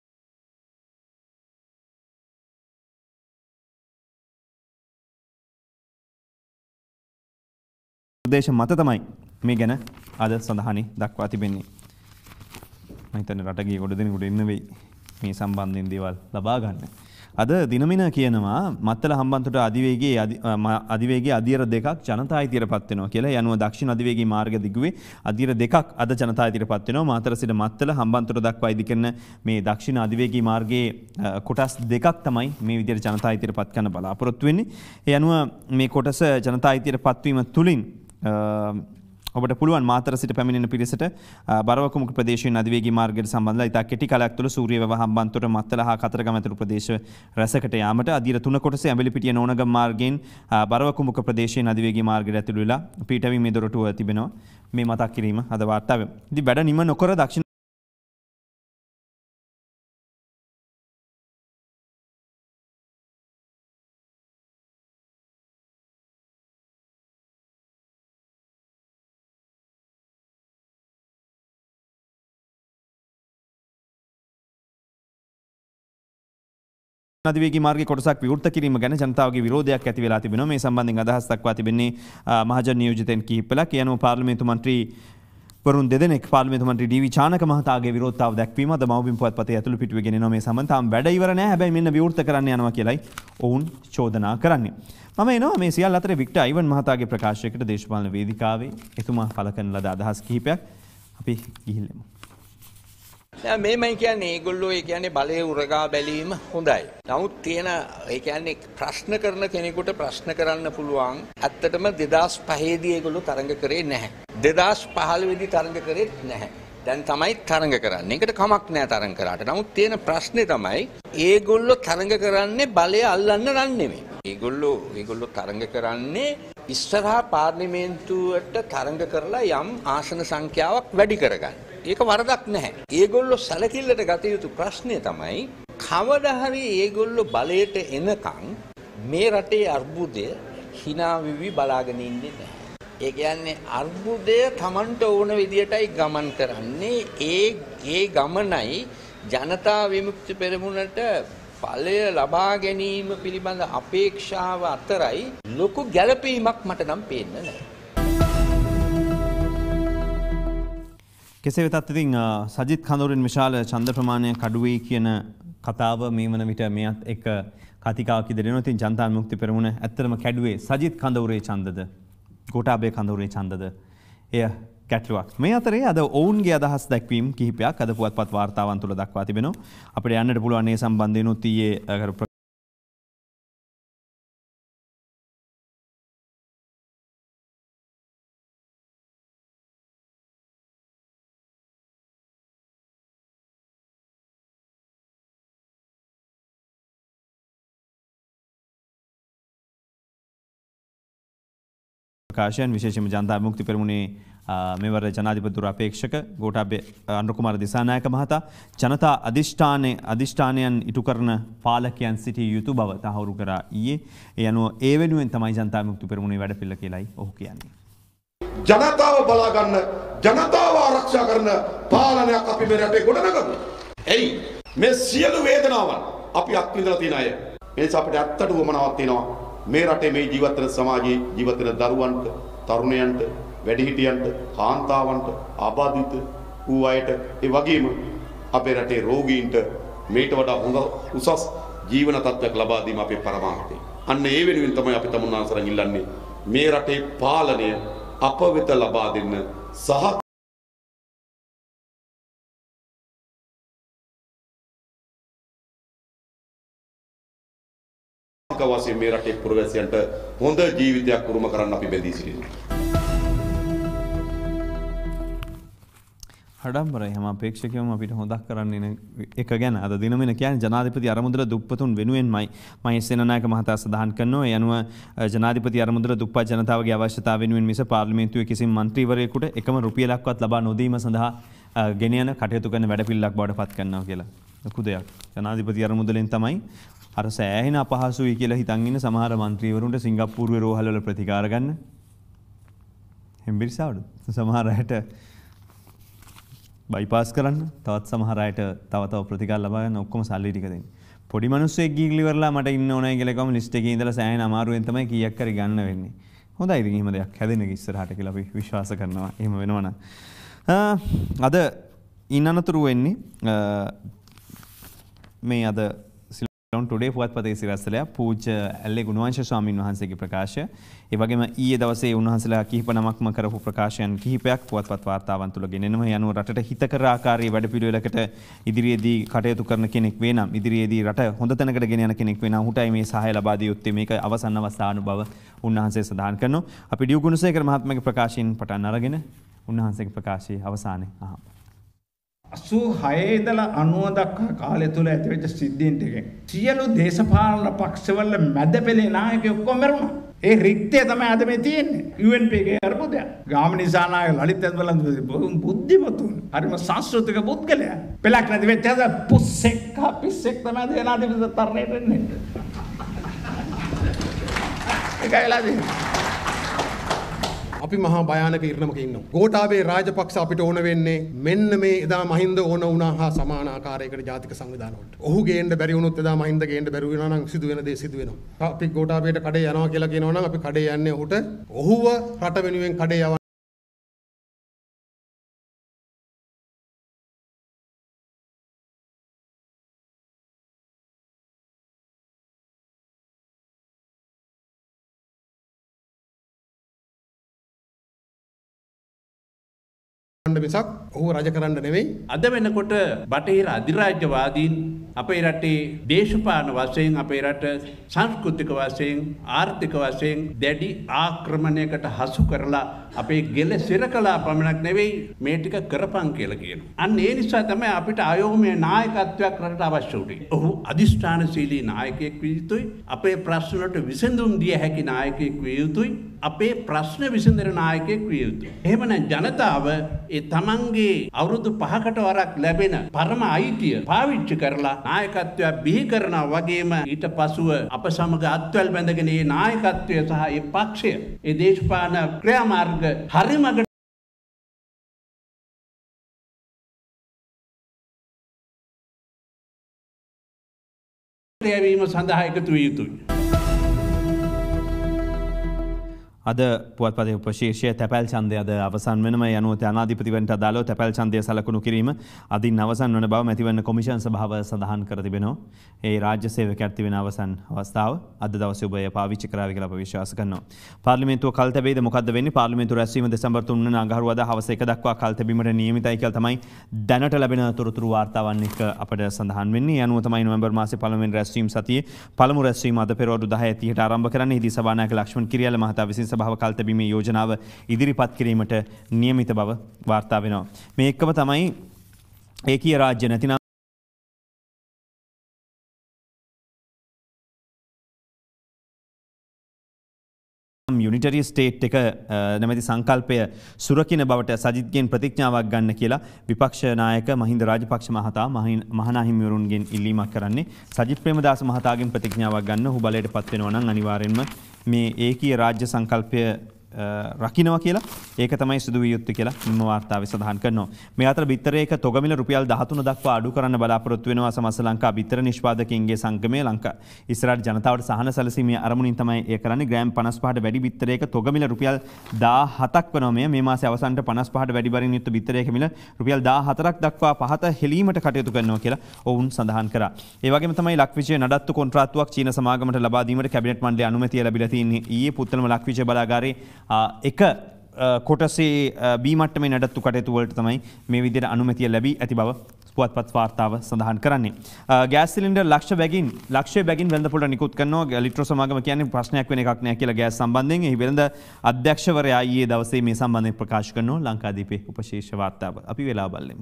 නිර්දේශ මත තමයි මේ ගැන අද සඳහනේ දක්වා තිබෙන්නේ. මම හිතන්නේ රට ගියේ ගොඩ දෙනෙකුට ඉන්න වෙයි මේ සම්බන්ධයෙන් දේවල් ලබා ගන්න. අද දිනමින කියනවා මත්තල හම්බන්තොට අධිවේගයේ අධිවේගයේ අධියර දෙකක් ජනතා අයිතියටපත් වෙනවා කියලා. යනුව දක්ෂිණ අධිවේගී මාර්ග දිගුවේ අධියර දෙකක් අද ජනතා අයිතියටපත් වෙනවා. මාතර සිට මත්තල හම්බන්තොට දක්වා ඉදි කරන මේ දක්ෂිණ අධිවේගී මාර්ගයේ කොටස් දෙකක් තමයි මේ විදිහට ජනතා අයිතියටපත් කරන්න බලාපොරොත්තු වෙන්නේ. ඒ අනුව මේ කොටස ජනතා අයිතියටපත් වීම තුලින් ඔබට පුළුවන් මාතර සිට පැමිණෙන පිරිසට බරවකුමුක ප්‍රදේශයේ අධිවේගී මාර්ගයට සම්බන්ධලා ඉතා කෙටි කාලයක් තුළ සූරියවැව හම්බන්තොට මත්තල හා කතරගම ඇතුළු ප්‍රදේශ රැසකට යාමට අධීර තුන කොටසේ ඇඹිලිපිටිය නෝනගම මාර්ගයෙන් බරවකුමුක ප්‍රදේශයේ අධිවේගී මාර්ගයට ඇතුළු වෙලා පිටවීමේ දොරටුව තිබෙනවා. මේ මතක් කිරීම අද වාර්තාවේ. ඉතින් වැඩ නිම නොකර දක්ෂිණ අධිවේගී මාර්ගයේ කොටසක් විවෘත කිරීම ගැන ජනතාවගේ විරෝධයක් ඇති වෙලා තිබෙනවා. මේ සම්බන්ධයෙන් අදහස් දක්වා තිබෙන්නේ මහජන නියෝජිතයන් කිහිපයක්. කියනවා පාර්ලිමේන්තු මන්ත්‍රී වරුන් දෙදෙනෙක් පාර්ලිමේන්තු මන්ත්‍රී ඩී.වී. චානක මහතාගේ විරෝධතාව දැක්වීම අද මව්බිම් පුවත්පතේ ඇතුළු පිටුවේ ගෙනෙනවා. මේ සම්බන්ධ තාම වැඩ ඉවර නැහැ. හැබැයි මෙන්න විවෘත කරන්න යනවා කියලායි ඔවුන් චෝදනා කරන්නේ. මම එනවා මේ සියල්ල අතරේ වික්ටර් අයිවන් මහතාගේ ප්‍රකාශයකට දේශපාලන වේදිකාවේ එතුමා පළ කරන ලද අදහස් කිහිපයක් අපි ගිහිල්ලමු. මේමයි කියන්නේ ඒගොල්ලෝ ඒ කියන්නේ බලය උරගා බැලීම හොඳයි. නමුත් තියෙන ඒ කියන්නේ ප්‍රශ්න කරන කෙනෙකුට ප්‍රශ්න කරන්න පුළුවන්. ඇත්තටම දෙදහස් පහේ දී ඒගොල්ලෝ තරඟ කරේ නැහැ. දෙදහස් පහළොව දී තරඟ කරේ නැහැ. දැන් තමයි තරඟ කරන්නේ. ඒකට කමක් නැහැ තරඟ කරාට. නමුත් තියෙන ප්‍රශ්නේ තමයි ඒගොල්ලෝ තරඟ කරන්නේ බලය අල්ලන්න නන් නෙමෙයි. ඒගොල්ලෝ ඒගොල්ලෝ තරඟ කරන්නේ ඉස්සරහා පාර්ලිමේන්තුවට තරඟ කරලා යම් ආසන සංඛ්‍යාවක් වැඩි කරගන්න. ඒක වරදක් නැහැ. ඒගොල්ලෝ සැලකිල්ලට ගත යුතු ප්‍රශ්නේ තමයි කවදා හරි ඒගොල්ලෝ බලයට එනකන් මේ රටේ අර්බුදය hina විවි බලාගෙන ඉන්නේ නැහැ. ඒ කියන්නේ අර්බුදය Tamanට ඕන විදියටයි ගමන් කරන්නේ. ඒ ඒ ගමනයි ජනතා විමුක්ති පෙරමුණට ඵලය ලබා ගැනීම පිළිබඳ අපේක්ෂාව අතරයි ලොකු ගැළපීමක් මට නම් පේන්නේ නැහැ. කෙසේ වෙතත් ඉතින් සජිත් කඳුරින් විශාල ඡන්ද ප්‍රමාණයක් අඩුවේ කියන කතාව මේ වන විට මෙයත් එක කතිකාවක් ඉදිරියනවා. ඉතින් ජනතා විමුක්ති පෙරමුණ ඇත්තටම කැඩුවේ සජිත් කඳුරේ ඡන්දද ගෝඨාභය කඳුරේ ඡන්දද එය ගැටලුවක්. මේ අතරේ අද ඔවුන්ගේ අදහස් දැක්වීම් කිහිපයක් අද පුවත්පත් වාර්තාවන් තුල දක්වා තිබෙනවා. අපිට යන්නට පුළුවන් මේ සම්බන්ධයෙන් උත් ඊයේ ප්‍රකාශයන් විශේෂයෙන්ම ජනතා විමුක්ති පෙරමුණේ මෙවර ජනාධිපතිතුරු අපේක්ෂක ගෝඨාභය අනුරකුමාර දිසානායක මහතා ජනතා අධිෂ්ඨානයේ අධිෂ්ඨානයන් ඉටු කරන පාලකයන් සිටිය යුතු බව තහවුරු කරා ඊයේ. ඒ අනුව ඒ වෙනුවෙන් තමයි ජනතා විමුක්ති පෙරමුණේ වැඩපිළිවෙල කියලායි ඔහු කියන්නේ. ජනතාව බලා ගන්න ජනතාව ආරක්ෂා කරන පාලනයක් අපි මේ රටේ ගොඩනගමු. එයි මේ සියලු වේදනාවන් අපි අත්විඳලා තියෙන අය. ඒ නිසා අපිට ඇත්තට උවමනාවක් තියෙනවා මේ රටේ මේ ජීවත් වෙන සමාජයේ ජීවත් වෙන දරුවන්ට, තරුණයන්ට, වැඩිහිටියන්ට, කාන්තාවන්ට, ආබාධිත වූ අයට, ඒ වගේම අපේ රටේ රෝගීන්ට මේට වඩා හොඳ උසස් ජීවන තත්ත්වයක් ලබා දීම අපේ පරමාර්ථය. අන්න ඒ වෙනුවෙන් තමයි අපි තමුන්නාන්සරන් ඉල්ලන්නේ මේ රටේ පාලනය අප වෙත ලබා දෙන්න සහ වශයෙන් මේ රටේ පුරවැසියන්ට හොඳ ජීවිතයක් උරුම කරන්න අපි බැඳී සිටිනවා. හඩම්බරයි හැම අපේක්ෂකයම අපිට හොදක් කරන්න එක ගැන අද දිනමෙන කියන්නේ ජනාධිපති අරමුදල දුප්පතුන් වෙනුවෙන්මයි මහින්ද සේනානායක මහතා සඳහන් කරනවා. ඒ අනුව ජනාධිපති අරමුදල දුප්පත් ජනතාවගේ අවශ්‍යතාව වෙනුවෙන් මිස පාර්ලිමේන්තුවේ කිසිම මන්ත්‍රීවරයෙකුට එකම රුපියලක්වත් ලබා නොදීම සඳහා ගෙන යන කටයුතු කරන වැඩපිළිවෙලක් බවට පත් කරනවා කියලා. ලොකු දෙයක්. ජනාධිපති අරමුදලෙන් තමයි අර සෑහෙන අපහසුයි කියලා හිතන් ඉන්න සමහර මන්ත්‍රීවරුන්ට සිංගප්පූරුවේ රෝහල් වල ප්‍රතිකාර ගන්න. හෙම්බිරිසාවුද? සමහර අයට බයිපාස් කරන්න, තවත් සමහර අයට තව තව ප්‍රතිකාර ලබා ගන්න ඔක්කොම සල්ලි ටික දෙන්නේ. පොඩි මිනිස්සෙක් ගිහිලි කරලා මට ඉන්න ඕනයි කියලා කම ලිස්ට් එකේ ඉඳලා සෑහෙන අමාරුවෙන් තමයි කීයක් හරි ගන්න වෙන්නේ. හොඳයි ඉතින් එහෙම දෙයක් හැදෙන එක ඉස්සරහට කියලා අපි විශ්වාස කරනවා. එහෙම වෙනවනම්. අද ඉන්න අනතුරු වෙන්නේ මේ අද ටුඩේ පුවත්පතේ සිරස්තලයක් පූජ්‍ය ඇල්ලේ ගුණවංශ ස්වාමීන් වහන්සේගේ ප්‍රකාශය. ඒ වගේම ඊයේ දවසේ උන්වහන්සේලා කිහිප නමක්ම කරපු ප්‍රකාශයන් කිහිපයක් පුවත්පත් වාර්තාවන් තුල ගෙනෙනවා. යනුව රටට හිතකර ආකාරයේ වැඩපිළිවෙලකට ඉදිරියේදී කටයුතු කරන කෙනෙක් වේ නම් ඉදිරියේදී රට හොඳ තැනකට ගෙන යන කෙනෙක් වේ නම් ඔහුටයි මේ සහාය ලබා දිය යුත්තේ. මේක අවසන් අවස්ථානුභව උන්වහන්සේ සඳහන් කරනවා. අපි ඩියු ගුණසේකර මහත්මයාගේ ප්‍රකාශයෙන් පටන් අරගෙන උන්වහන්සේගේ ප්‍රකාශයේ අවසානයේ අහමු. අසූ හය ඉඳලා අනූව දක්වා කාලය තුල ඇතිවෙච්ච සිද්ධීන් ටිකෙන් සියලු දේශපාලන පක්ෂවල මැදපෙළේ නායකයෝ ඔක්කොම මරුණා. ඒ රික්තය තමයි අද මේ තියෙන්නේ. යූ එන් පී ගේ අර්බුදය. ගාමිණී නායක ලලිත් ඇන්වලන් බුද්ධිමතුන්. හරිම සංස්කෘතික පුද්ගලයා. පෙලක් නැති වෙච්ච අද පුස්සෙක් පිස්සෙක් තමයි දේනාධිපති තරණයට එන්නේ. ඒකයිලාදී අපි මහා භයානක ඉරණමක ඉන්නවා. ගෝඨාභය රාජපක්ෂ අපිට ඕන වෙන්නේ මෙන්න මේ එදා මහින්ද ඕන වුණා හා සමාන ආකාරයකට ජාතික සංවිධාන වලට. ඔහු ගේන්න බැරි වුණොත් එදා මහින්ද ගේන්න බැරි වෙනවා නම් සිදු වෙන දේ සිදු වෙනවා. අපි ගෝඨාභයට කඩේ යනවා කියලා කියනවා නම් අපි කඩේ යන්නේ ඔහුට ඔහුව රට වෙනුවෙන් කඩේ යවන්න මිසක් ඔහු රජ කරන්න නෙවෙයි. අද වෙනකොට බටහිර අධිරාජ්‍යවාදීන් අපේ රටේ දේශපාලන වශයෙන් අපේ රට සංස්කෘතික වශයෙන් ආර්ථික වශයෙන් දැඩි ආක්‍රමණයකට හසු කරලා අපේ ගෙල සිර කළා පමණක් නෙවෙයි මේ ටික කරපන් කියලා කියනවා. අන්න ඒ නිසා තමයි අපිට අයෝමය නායකත්වයක් රටට අවශ්‍ය වුනේ. ඔහු අධිෂ්ඨානශීලී නායකයෙක් විය යුතුයි. අපේ ප්‍රශ්න වලට විසඳුම් දිය හැකි නායකයෙක් විය යුතුයි. අපේ ප්‍රශ්න විසඳන නායකයෙක් විය යුතුයි. එහෙමනම් ජනතාව ඒ තමන්ගේ අවුරුදු පහකට වරක් ලැබෙන පරම අයිතිය පාවිච්චි කරලා නායකත්වය බිහි කරනවා වගේම ඊට පසුව අප සමග අත්වැල් බැඳගෙන මේ නායකත්වය සහ මේ පක්ෂය ඒ දේශපාලන ක්‍රියාමාර්ග හරිමඟ යැවීම සඳහා එකතු විය යුතුයි. අද පුවත්පතේ උපශීර්ෂය තැපැල් ඡන්දය අද අවසන් වෙනම යනුව ජනාධිපතිවරණට අදාළව තැපැල් ඡන්දය සලකුණු කිරීම අදින් අවසන් වන බව මැතිවරණ කොමිෂන් සභාව සඳහන් කර තිබෙනවා. ඒ රාජ්‍ය සේවකයන්ට තිබෙන අවසන් අවස්ථාව අද දවසේ ඔබ එය පාවිච්චි කරාවි කියලා අප විශ්වාස කරනවා. පාර්ලිමේන්තුව කල් තැබෙයිද මොකද්ද වෙන්නේ? පාර්ලිමේන්තු රැස්වීම දෙසැම්බර් තුන වන අඟහරුවාදා හවස එක දක්වා කල් තැබීමට නියමිතයි කියලා තමයි දැනට ලැබෙන තොරතුරු වාර්තාවන් එක්ක අපට සඳහන් වෙන්නේ. යනුව තමයි නොවැම්බර් මාසයේ පළමුවෙනි රැස්වීම සතියේ පළමු රැස්වීම අද පෙරවරු දහය තිහට ආරම්භ කරන්නේ. ඉදී සභානායක ලක්ෂ්මන් කිරියාල මහතා විසින් සභාව කල් තැබීමේ යෝජනාව ඉදිරිපත් කිරීමට නියමිත බව වාර්තා වෙනවා. මේ එක්කම තමයි ඒකීය රාජ්‍ය නැතිනම් යුනිටරි ස්ටේට් එක නැමැති සංකල්පය සුරකින බවට සජිත්ගෙන් ප්‍රතිඥාවක් ගන්න කියලා විපක්ෂ නායක මහින්ද රාජපක්ෂ මහතා මහනා හිමිවරුන්ගෙන් ඉල්ලීමක් කරන්නේ. සජිත් ප්‍රේමදාස මහතාගෙන් ප්‍රතිඥාවක් ගන්න ඔහු බලයට පත් වෙනවා නම් අනිවාර්යෙන්ම මේ ඒකීය රාජ්‍ය සංකල්පය රකින්නවා කියලා ඒක තමයි සිදු විය යුත්තේ කියලා මෙම වාර්තාවේ සඳහන් කරනවා. මේ අතර බිත්තරයක තොගමිල රුපියල් දහතුන දක්වා අඩු කරන්න බලාපොරොත්තු වෙනවා සමස්ත ලංකා බිත්තර නිෂ්පාදකයින්ගේ සංගමය. ලංකා ඉස්සරහට ජනතාවට සහන සැලසීමේ අරමුණින් තමයි ඒ කරන්නේ. ග්‍රෑම් පනස් පහට වැඩි බිත්තරයක තොගමිල රුපියල් දාහතක් වෙනවා. මේ මේ මාසේ අවසානට පනස් පහට වැඩි බරින් යුක්ත බිත්තරයක මිල රුපියල් දාහතරක් දක්වා පහත හෙලීමට කටයුතු කරනවා කියලා ඔවුන් සඳහන් කරා. ඒ වගේම තමයි ලක්විජය නඩත්තු කොන්ත්‍රාත්තුවක් චීන සමාගමට ලබා දීමට කැබිනට් මණ්ඩලයේ අනුමැතිය ලැබිලා තියෙන්නේ. ඊයේ පුත්තලම ලක්විජය බලාගාරයේ එක කොටසේ බී මට්ටමේ නඩත්තු කටයුතු වලට තමයි මේ විදිහට අනුමැතිය ලැබී ඇති බව පුවත්පත් වාර්තාව සඳහන් කරන්නේ. ගෑස් සිලින්ඩර් ලක්ෂ බැගින් ලක්ෂය බැගින් වෙළඳපොළට නිකුත් කරනවා. ලිට්‍රෝ සමාගම කියන්නේ ප්‍රශ්නයක් වෙන එකක් නෑ කියලා ගෑස් සම්බන්ධයෙන්. එහි වෙළඳ අධ්‍යක්ෂවරයා ඊයේ දවසේ මේ සම්බන්ධයෙන් ප්‍රකාශ කරනවා. ලංකාදීපේ උපශීර්ෂ වාර්තාව. අපි වෙලා බලමු.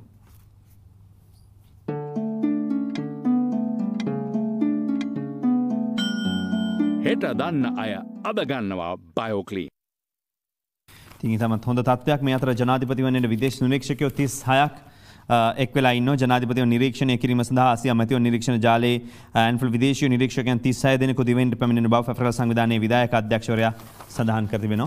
හෙට දන්න අය අද ගන්නවා බයෝක්ලී. ඉතින් තමත් හොඳ තත්ත්වයක්. මේ අතර ජනාධිපතිවරණයට විදේශ නිරීක්ෂකයෝ තිස් හයක් එක් වෙලා ඉන්නවා. ජනාධිපතිව නිරීක්ෂණය කිරීම සඳහා ආසියා මැතිව නිරීක්ෂණ ජාලයේ ඇන්ෆල් විදේශීය නිරීක්ෂකයන් තිස් හය දෙනෙකු දිවෙන්ට පැමිණෙන බව ෆෙඩරල් සංවිධානයේ විධායක අධ්‍යක්ෂවරයා සඳහන් කර තිබෙනවා.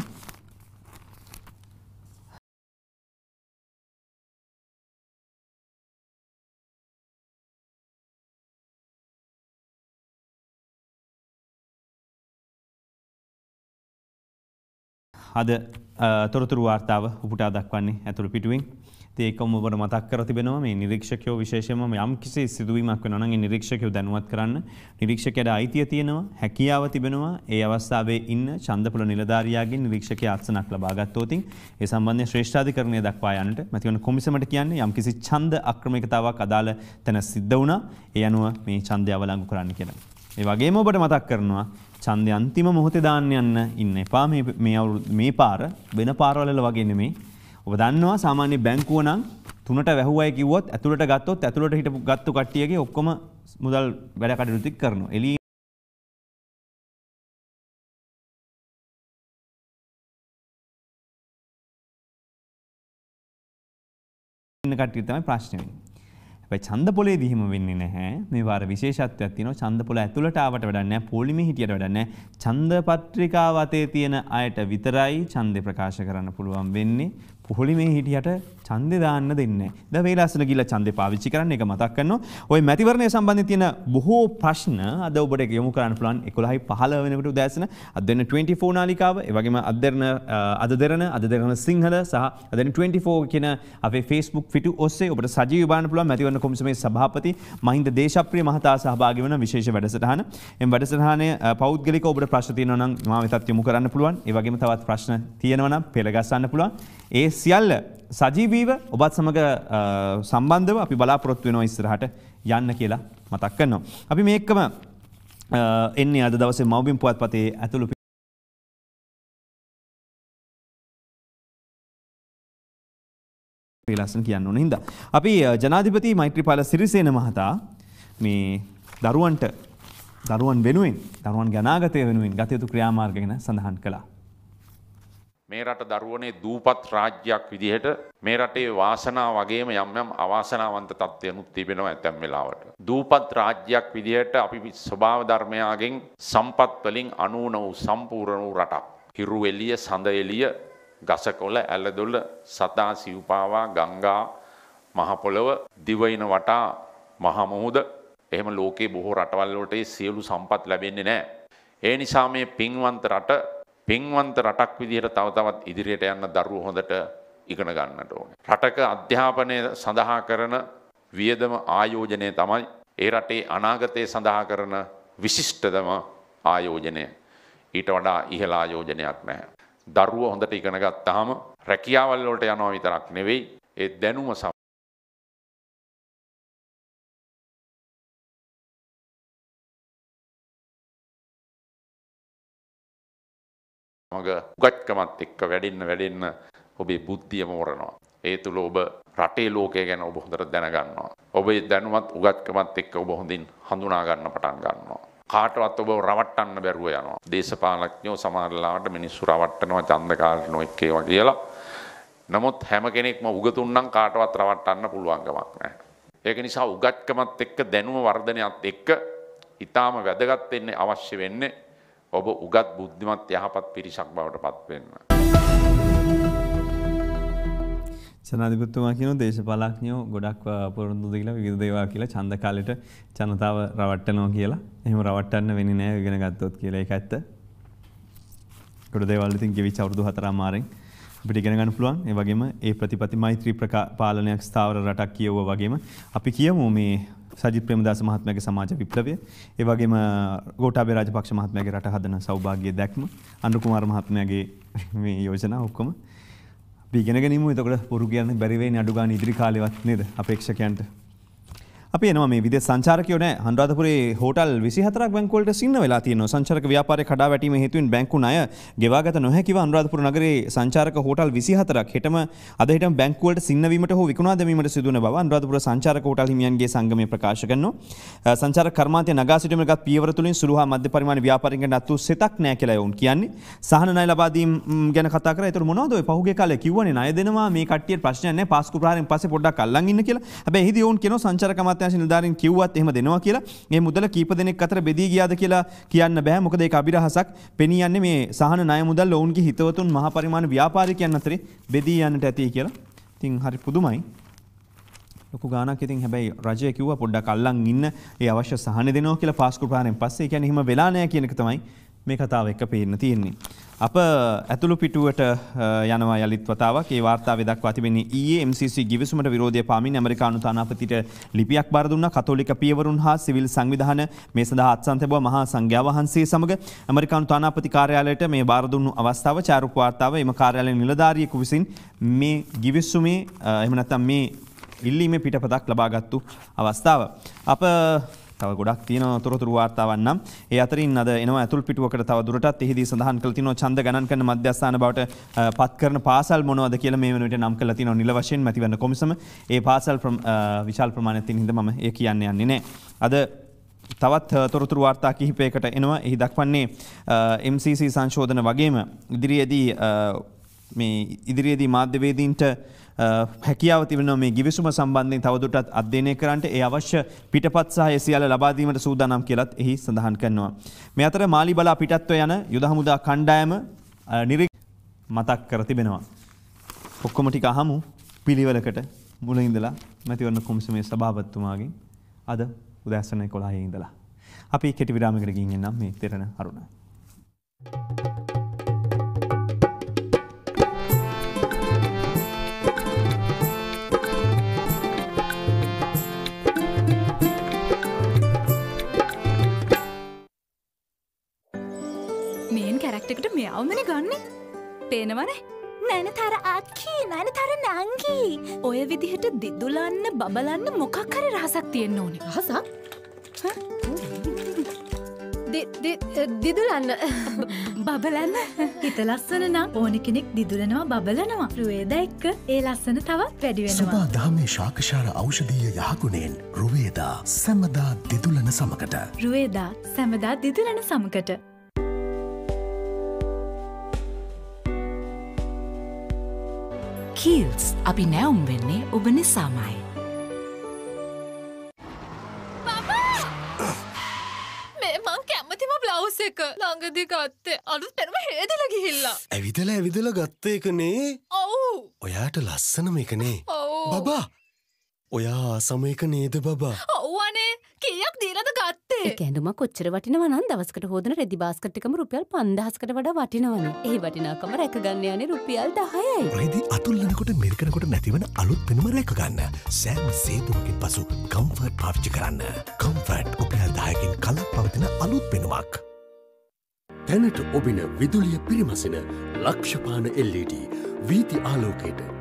අද තොරතුරු වාර්තාව උපුටා දක්වන්නේ ඇතුළු පිටුවෙන්. ඒකම ඔබට මතක් කර තිබෙනවා මේ නිරීක්ෂකයෝ විශේෂයෙන්ම යම් කිසි සිදුවීමක් වෙනවා නම් ඒ නිරීක්ෂකයෝ දැනුවත් කරන්න නිරීක්ෂකයාට අයිතිය තියෙනවා, හැකියාව තිබෙනවා. ඒ අවස්ථාවේ ඉන්න ඡන්දපොළ නිලධාරියාගෙන් නිරීක්ෂකයා අත්සනක් ලබා ගත්තොත් ඒ සම්බන්ධයෙන් ශ්‍රේෂ්ඨාධිකරණය දක්වා යන්නට මැතිවරණ කොමිසමට කියන්නේ යම් කිසි ඡන්ද අක්‍රමිකතාවක් අදාළ තැන සිද්ධ වුණා. ඒ අනුව මේ ඡන්දය අවලංගු කරන්න කියලා. ඒ වගේම ඔබට මතක් කරනවා ඡන්දය අන්තිම මොහොතේ දාන්න යන්න ඉන්න එපා. මේ මේ මේ පාර වෙන පාරවල වගේ නෙමෙයි. ඔබ දන්නවා සාමාන්‍ය බැංකුව නම් තුනට වැහුවයි කිව්වොත් ඇතුළට ගත්තොත් ඇතුළට හිටපු ගත්තු කට්ටියගේ ඔක්කොම මුදල් වැඩ කටයුතු ටික කරනවා. එළියේ ඉන්න කට්ටිය තමයි ප්‍රශ්නේ වෙන්නේ. හැබැයි ඡන්දපොලේදී එහෙම වෙන්නේ නැහැ. මේ වාර විශේෂත්වයක් තියෙනවා. ඡන්දපොල ඇතුළට ආවට වැඩක් නැහැ. පොලිමේ හිටියට වැඩක් නැහැ. ඡන්ද පත්‍රිකාව අතේ තියෙන අයට විතරයි ඡන්දේ ප්‍රකාශ කරන්න පුළුවන් වෙන්නේ. පොලිමේ හිටියට ඡන්දේ දාන්න දෙන්නේ නැහැ. දැන් වේලාසන ගිහලා ඡන්දේ පාවිච්චි කරන්න එක මතක් කරනවා. ওই මැතිවරණය සම්බන්ධයෙන් තියෙන බොහෝ ප්‍රශ්න අද ඔබට යොමු කරන්න පුළුවන් එකොළහයි පහළොව වෙනකොට උදෑසන අද දෙන ට්වෙන්ටි ෆෝර් නාලිකාව, ඒ වගේම අද දෙන අද දෙරන අද දෙරන සිංහල සහ අද දෙන ට්වෙන්ටි ෆෝර් කියන අපේ Facebook පිටු ඔස්සේ ඔබට සජීවී බලන්න පුළුවන් මැතිවරණ කොමිසමේ සභාපති මහින්ද දේශප්‍රිය මහතා සහභාගී වන විශේෂ වැඩසටහන. එම් වැඩසටහනේ පෞද්ගලිකව ඔබට ප්‍රශ්න තියෙනවා නම් මා වෙතත් යොමු කරන්න පුළුවන්. ඒ වගේම තවත් ප්‍රශ්න තියෙනවා නම් පෙළ ගස්සන්න පුළුවන්. ඒ සියල්ල සජීවීව ඔබත් සමග සම්බන්ධව අපි බලාපොරොත්තු වෙනවා ඉස්සරහට යන්න කියලා මතක් කරනවා. අපි මේකම එන්නේ අද දවසේ මව්බිම් පුවත්පතේ ඇතුළු පිළසන් කියන්න ඕන හින්දා. අපි ජනාධිපති මෛත්‍රීපාල සිරිසේන මහතා මේ දරුවන්ට දරුවන් වෙනුවෙන් දරුවන්ගේ අනාගතය වෙනුවෙන් ගත යුතු ක්‍රියාමාර්ග ගැන සඳහන් කළා. මේ රට දරුවනේ දූපත් රාජ්‍යයක් විදිහට මේ රටේ වාසනාව වගේම යම් යම් අවාසනාවන්ත තත්ත්වයන්ුත් තිබෙනවා ඇතැම් වෙලාවට. දූපත් රාජ්‍යයක් විදිහට අපි ස්වභාව ධර්මයාගෙන් සම්පත් වලින් අනූන වූ සම්පූර්ණ වූ රටක්. හිරු එළිය, සඳ එළිය, ගසකොළ, ඇලදොළ, සතා සිව්පාවා, ගංගා, මහ පොළව, දිවයින වටා මහ මුහුද, එහෙම ලෝකේ බොහෝ රටවල් වලට සියලු සම්පත් ලැබෙන්නේ නැහැ. ඒ නිසා මේ පින්වන්ත රට පින්වන්ත රටක් විදිහට තව තවත් ඉදිරියට යන්න දරුවෝ හොඳට ඉගෙන ගන්නට ඕනේ. රටක අධ්‍යාපනය සඳහා කරන වියදම ආයෝජනය තමයි ඒ රටේ අනාගතය සඳහා කරන විශිෂ්ටතම ආයෝජනය. ඊට වඩා ඉහළ ආයෝජනයක් නැහැ. දරුවෝ හොඳට ඉගෙන ගත්තාම රැකියාවල් වලට යනවා විතරක් නෙවෙයි ඒ දැනුම සමග උගත්කමත් එක්ක වැඩෙන්න වැඩෙන්න ඔබේ බුද්ධිය මෝරනවා. ඒ තුල ඔබ රටේ ලෝකය ගැන ඔබ හොඳට දැනගන්නවා. ඔබේ දැනුමත් උගත්කමත් එක්ක ඔබ හොඳින් හඳුනා ගන්න පටන් ගන්නවා. කාටවත් ඔබ රවට්ටන්න බැරුව යනවා. දේශපාලඥයෝ සමහර ලාවට මිනිස්සු රවට්ටනවා ඡන්දකාරණෝ එක්ක ඒවා කියලා. නමුත් හැම කෙනෙක්ම උගතුන් නම් කාටවත් රවට්ටන්න පුළුවන් කමක් නැහැ. ඒක නිසා උගත්කමත් එක්ක දැනුම වර්ධනයත් එක්ක ඊටාම වැදගත් වෙන්නේ අවශ්‍ය වෙන්නේ ඔබ උගත් බුද්ධිමත් යහපත් පිරිසක් බවට පත් වෙන්න. ජනාධිපතිතුමා කියන දේශපාලඥයෝ ගොඩක් පොරොන්දු දීලා විවිධ දේවල් කියලා ඡන්ද කාලෙට ජනතාව රවට්ටනවා කියලා. එහෙම රවට්ටන්න වෙන්නේ නැහැ ඉගෙන ගත්තොත් කියලා. ඒක ඇත්ත. ගොඩ දේවල් ඉතින් ගෙවිච්ච අවුරුදු හතරමාරෙන් අපිට ඉගෙන ගන්න පුළුවන්. ඒ වගේම ඒ ප්‍රතිපත්ති මෛත්‍රී පාලනයක් ස්ථාවර රටක් කියවුවා වගේම අපි කියමු මේ සජිත් ප්‍රේමදාස මහත්මයාගේ සමාජ විප්ලවය, ඒ වගේම ගෝඨාභය රාජපක්ෂ මහත්මයාගේ රට හදන සෞභාග්‍ය දැක්ම, අනුර කුමාර මහත්මයාගේ මේ යෝජනා ඔක්කොම අපි ඉගෙන ගනිමු. එතකොට පුරු කියන්නේ බැරි වෙන්නේ අඩු ගන්න ඉදිරි කාලෙවත් නේද අපේක්ෂකයන්ට. අපි එනවා මේ විදේශ සංචාරකයෝ නෑ. අනුරාධපුරේ හෝටල් විසිහතරක් බැංකු වලට සින්න වෙලා තියෙනවා. සංචාරක ව්‍යාපාරයේ කඩා වැටීම හේතුවෙන් බැංකු ණය ගෙවාගත නොහැකිව අනුරාධපුර නගරයේ සංචාරක හෝටල් විසිහතරක් හෙටම අද හෙටම බැංකු වලට සින්න වීමට හෝ විකුණා දැමීමට සිදුවන බව අනුරාධපුර සංචාරක හෝටල් හිමියන්ගේ සංගමය ප්‍රකාශ කරනවා. සංචාරක කර්මාන්තය නගා සිටීමකට පියවර තුලින් සුළු හා මධ්‍ය පරිමාණ ව්‍යාපාරිකයන්ට අතු සෙතක් නෑ කියලා වුන් කියන්නේ. සහන ණය ලබා දීම ගැන කතා කරා. ඒතර මොනවද ඔය පහුගිය කාලේ කිව්වනේ ණය දෙනවා මේ කට්ටියට ප්‍රශ්නයක් නෑ පාස්කු ප්‍රහාරයෙන් පස්සේ පොඩ්ඩක් අල්ලන් ඉන්න කියලා. හැබැයි එහිදී වුන් කියනවා සංචාරක අමාත්‍යාංශ නිලධාරීන් කිව්වා එහෙම දෙනවා කියලා. මේ මුදල කීප දෙනෙක් අතර බෙදී ගියාද කියලා කියන්න බෑ. මොකද ඒක අභිරහසක්. පෙනී යන්නේ මේ සහන ණය මුදල් ඔවුන්ගේ හිතවතුන් මහා පරිමාණ ව්‍යාපාරිකයන් අතරේ බෙදී යන්නට ඇති කියලා. ඉතින් හරි පුදුමයි. ලොකු ගාණක් ඉතින් හැබැයි රජය කිව්වා පොඩ්ඩක් අල්ලන් ඉන්න ඒ අවශ්‍ය සහන දෙනවා කියලා පාස්කු ප්‍රහාරයෙන් පස්සේ. ඒ කියන්නේ එහෙම වෙලා නැහැ කියන එක තමයි මේ කතාව එක්ක පේන්න තියෙන්නේ. අප ඇතුළු පිටුවට යනවා යලිත් වතාවක්. ඒ වාර්තාවේ දක්වා තිබෙන්නේ ඊයේ එම් සී සී ගිවිසුමට විරෝධය පාමින් ඇමරිකානු තානාපතිට ලිපියක් බාර දුන්නා. කතෝලික පියවරුන් හා සිවිල් සංවිධාන මේ සඳහා අත්සන් තැබුවා. මහා සංඝයා වහන්සේ සමග ඇමරිකානු තානාපති කාර්යාලයට මේ බාර දුන්නු අවස්ථාව චාරුක වාර්තාව එම කාර්යාලයේ නිලධාරියෙකු විසින් මේ ගිවිසුමේ එහෙම නැත්නම් මේ ඉල්ලීමේ පිටපතක් ලබාගත්තු අවස්ථාව. අප තව ගොඩක් තියෙන තොරතුරු වාර්තාවන් නම් ඒ අතරින් අද එනවා ඇතුල් පිටුවකට තව දුරටත් එහිදී සඳහන් කළ තිනවා ඡන්ද ගණන් කරන මධ්‍යස්ථාන බවට පත් කරන පාසල් මොනවද කියලා මේ වෙනුවට නම් කරලා තිනවා නිල වශයෙන් මැතිවරණ කොමිසම. ඒ පාසල් විශාල ප්‍රමාණයක් තියෙන හින්දා මම ඒ කියන්නේ යන්නේ නැහැ. අද තවත් තොරතුරු වාර්තා කිහිපයකට එනවා. එහි දක්වන්නේ එම් සී සී සංශෝධන වගේම ඉදිරියේදී මේ ඉදිරියේදී මාධ්‍යවේදීන්ට හැකියාව තිබෙනවා මේ ගිවිසුම සම්බන්ධයෙන් තවදුරටත් අධ්‍යයනය කරන්නට ඒ අවශ්‍ය පිටපත් සහ ඒ සියල්ල ලබා දීමට සූදානම් කියලාත් එහි සඳහන් කරනවා. මේ අතර මාලි බලා පිටත්ව යන යුද හමුදා කණ්ඩායම නිරීක්ෂ මතක් කර තිබෙනවා. ඔක්කොම ටික අහමු පිළිවෙලකට මුල ඉඳලා මැතිවරණ කොමිසමේ සභාපතිතුමාගෙන් අද උදෑසන එකොළහේ ඉඳලා. අපි කෙටි විරාමයකට ගිහින් එන්නම් මේ තෙරණ අරුණ. එකට මෙයාවමනේ ගන්නෙ. පේනවනේ? නයනතර අක්කී නයනතර නංගී. ඔය විදිහට දිදුලන්න බබලන්න මොකක් හරි රහසක් තියෙන්න ඕනේ. රහසක්? දිදුලන්න බබලන්න හිත ලස්සන නම් ඕන කෙනෙක් දිදුලනවා බබලනවා. රුවේද එක්ක ඒ ලස්සන තවත් වැඩි වෙනවා. සබා දහමේ ශාකශාල ඖෂධීය යහගුණයෙන් රුවේදා සැමදා දිදුලන සමකට. රුවේදා සැමදා දිදුලන සමකට. කීල්ස් අපි නැවුම් වෙන්නේ ඔබ නිසාමයි. මේ මං කැමතිම බ්ලවුස් එක ළඟදී ගත්තේ අලුත් පෙරම හේදලා ගිහිල්ලා. ඇවිදලා ඇවිදලා ගත්ත එකනේ. ඔව්. ඔයාට ලස්සනම එකනේ. ඔව්. බබා. ඔයා ආසම එක නේද බබා? ඔව් අනේ. කීයක් දීලාද ගත්තේ? ඒ කැඳුම කොච්චර වටිනව නම් දවසකට හොදන රෙදි බාස්කට් එකම රුපියල් පන්දාහකට වඩා වටිනවනේ. ඒ වටිනාකම රැක ගන්න යන්නේ රුපියල් දහයයි. රෙදි අතුල්ලනකොට මිරිකනකොට නැතිවන අලුත් පෙනුම රැක ගන්න. සෑම සේදුවකින් පසු කම්ෆර්ට් පාවිච්චි කරන්න. කම්ෆර්ට් රුපියල් දහයකින් කලක් පවතින අලුත් පෙනුමක්. තැනට ඔබින විදුලිය පිරිමසෙන ලක්ෂපාන එල් ඊ ඩී වීති ආලෝකයට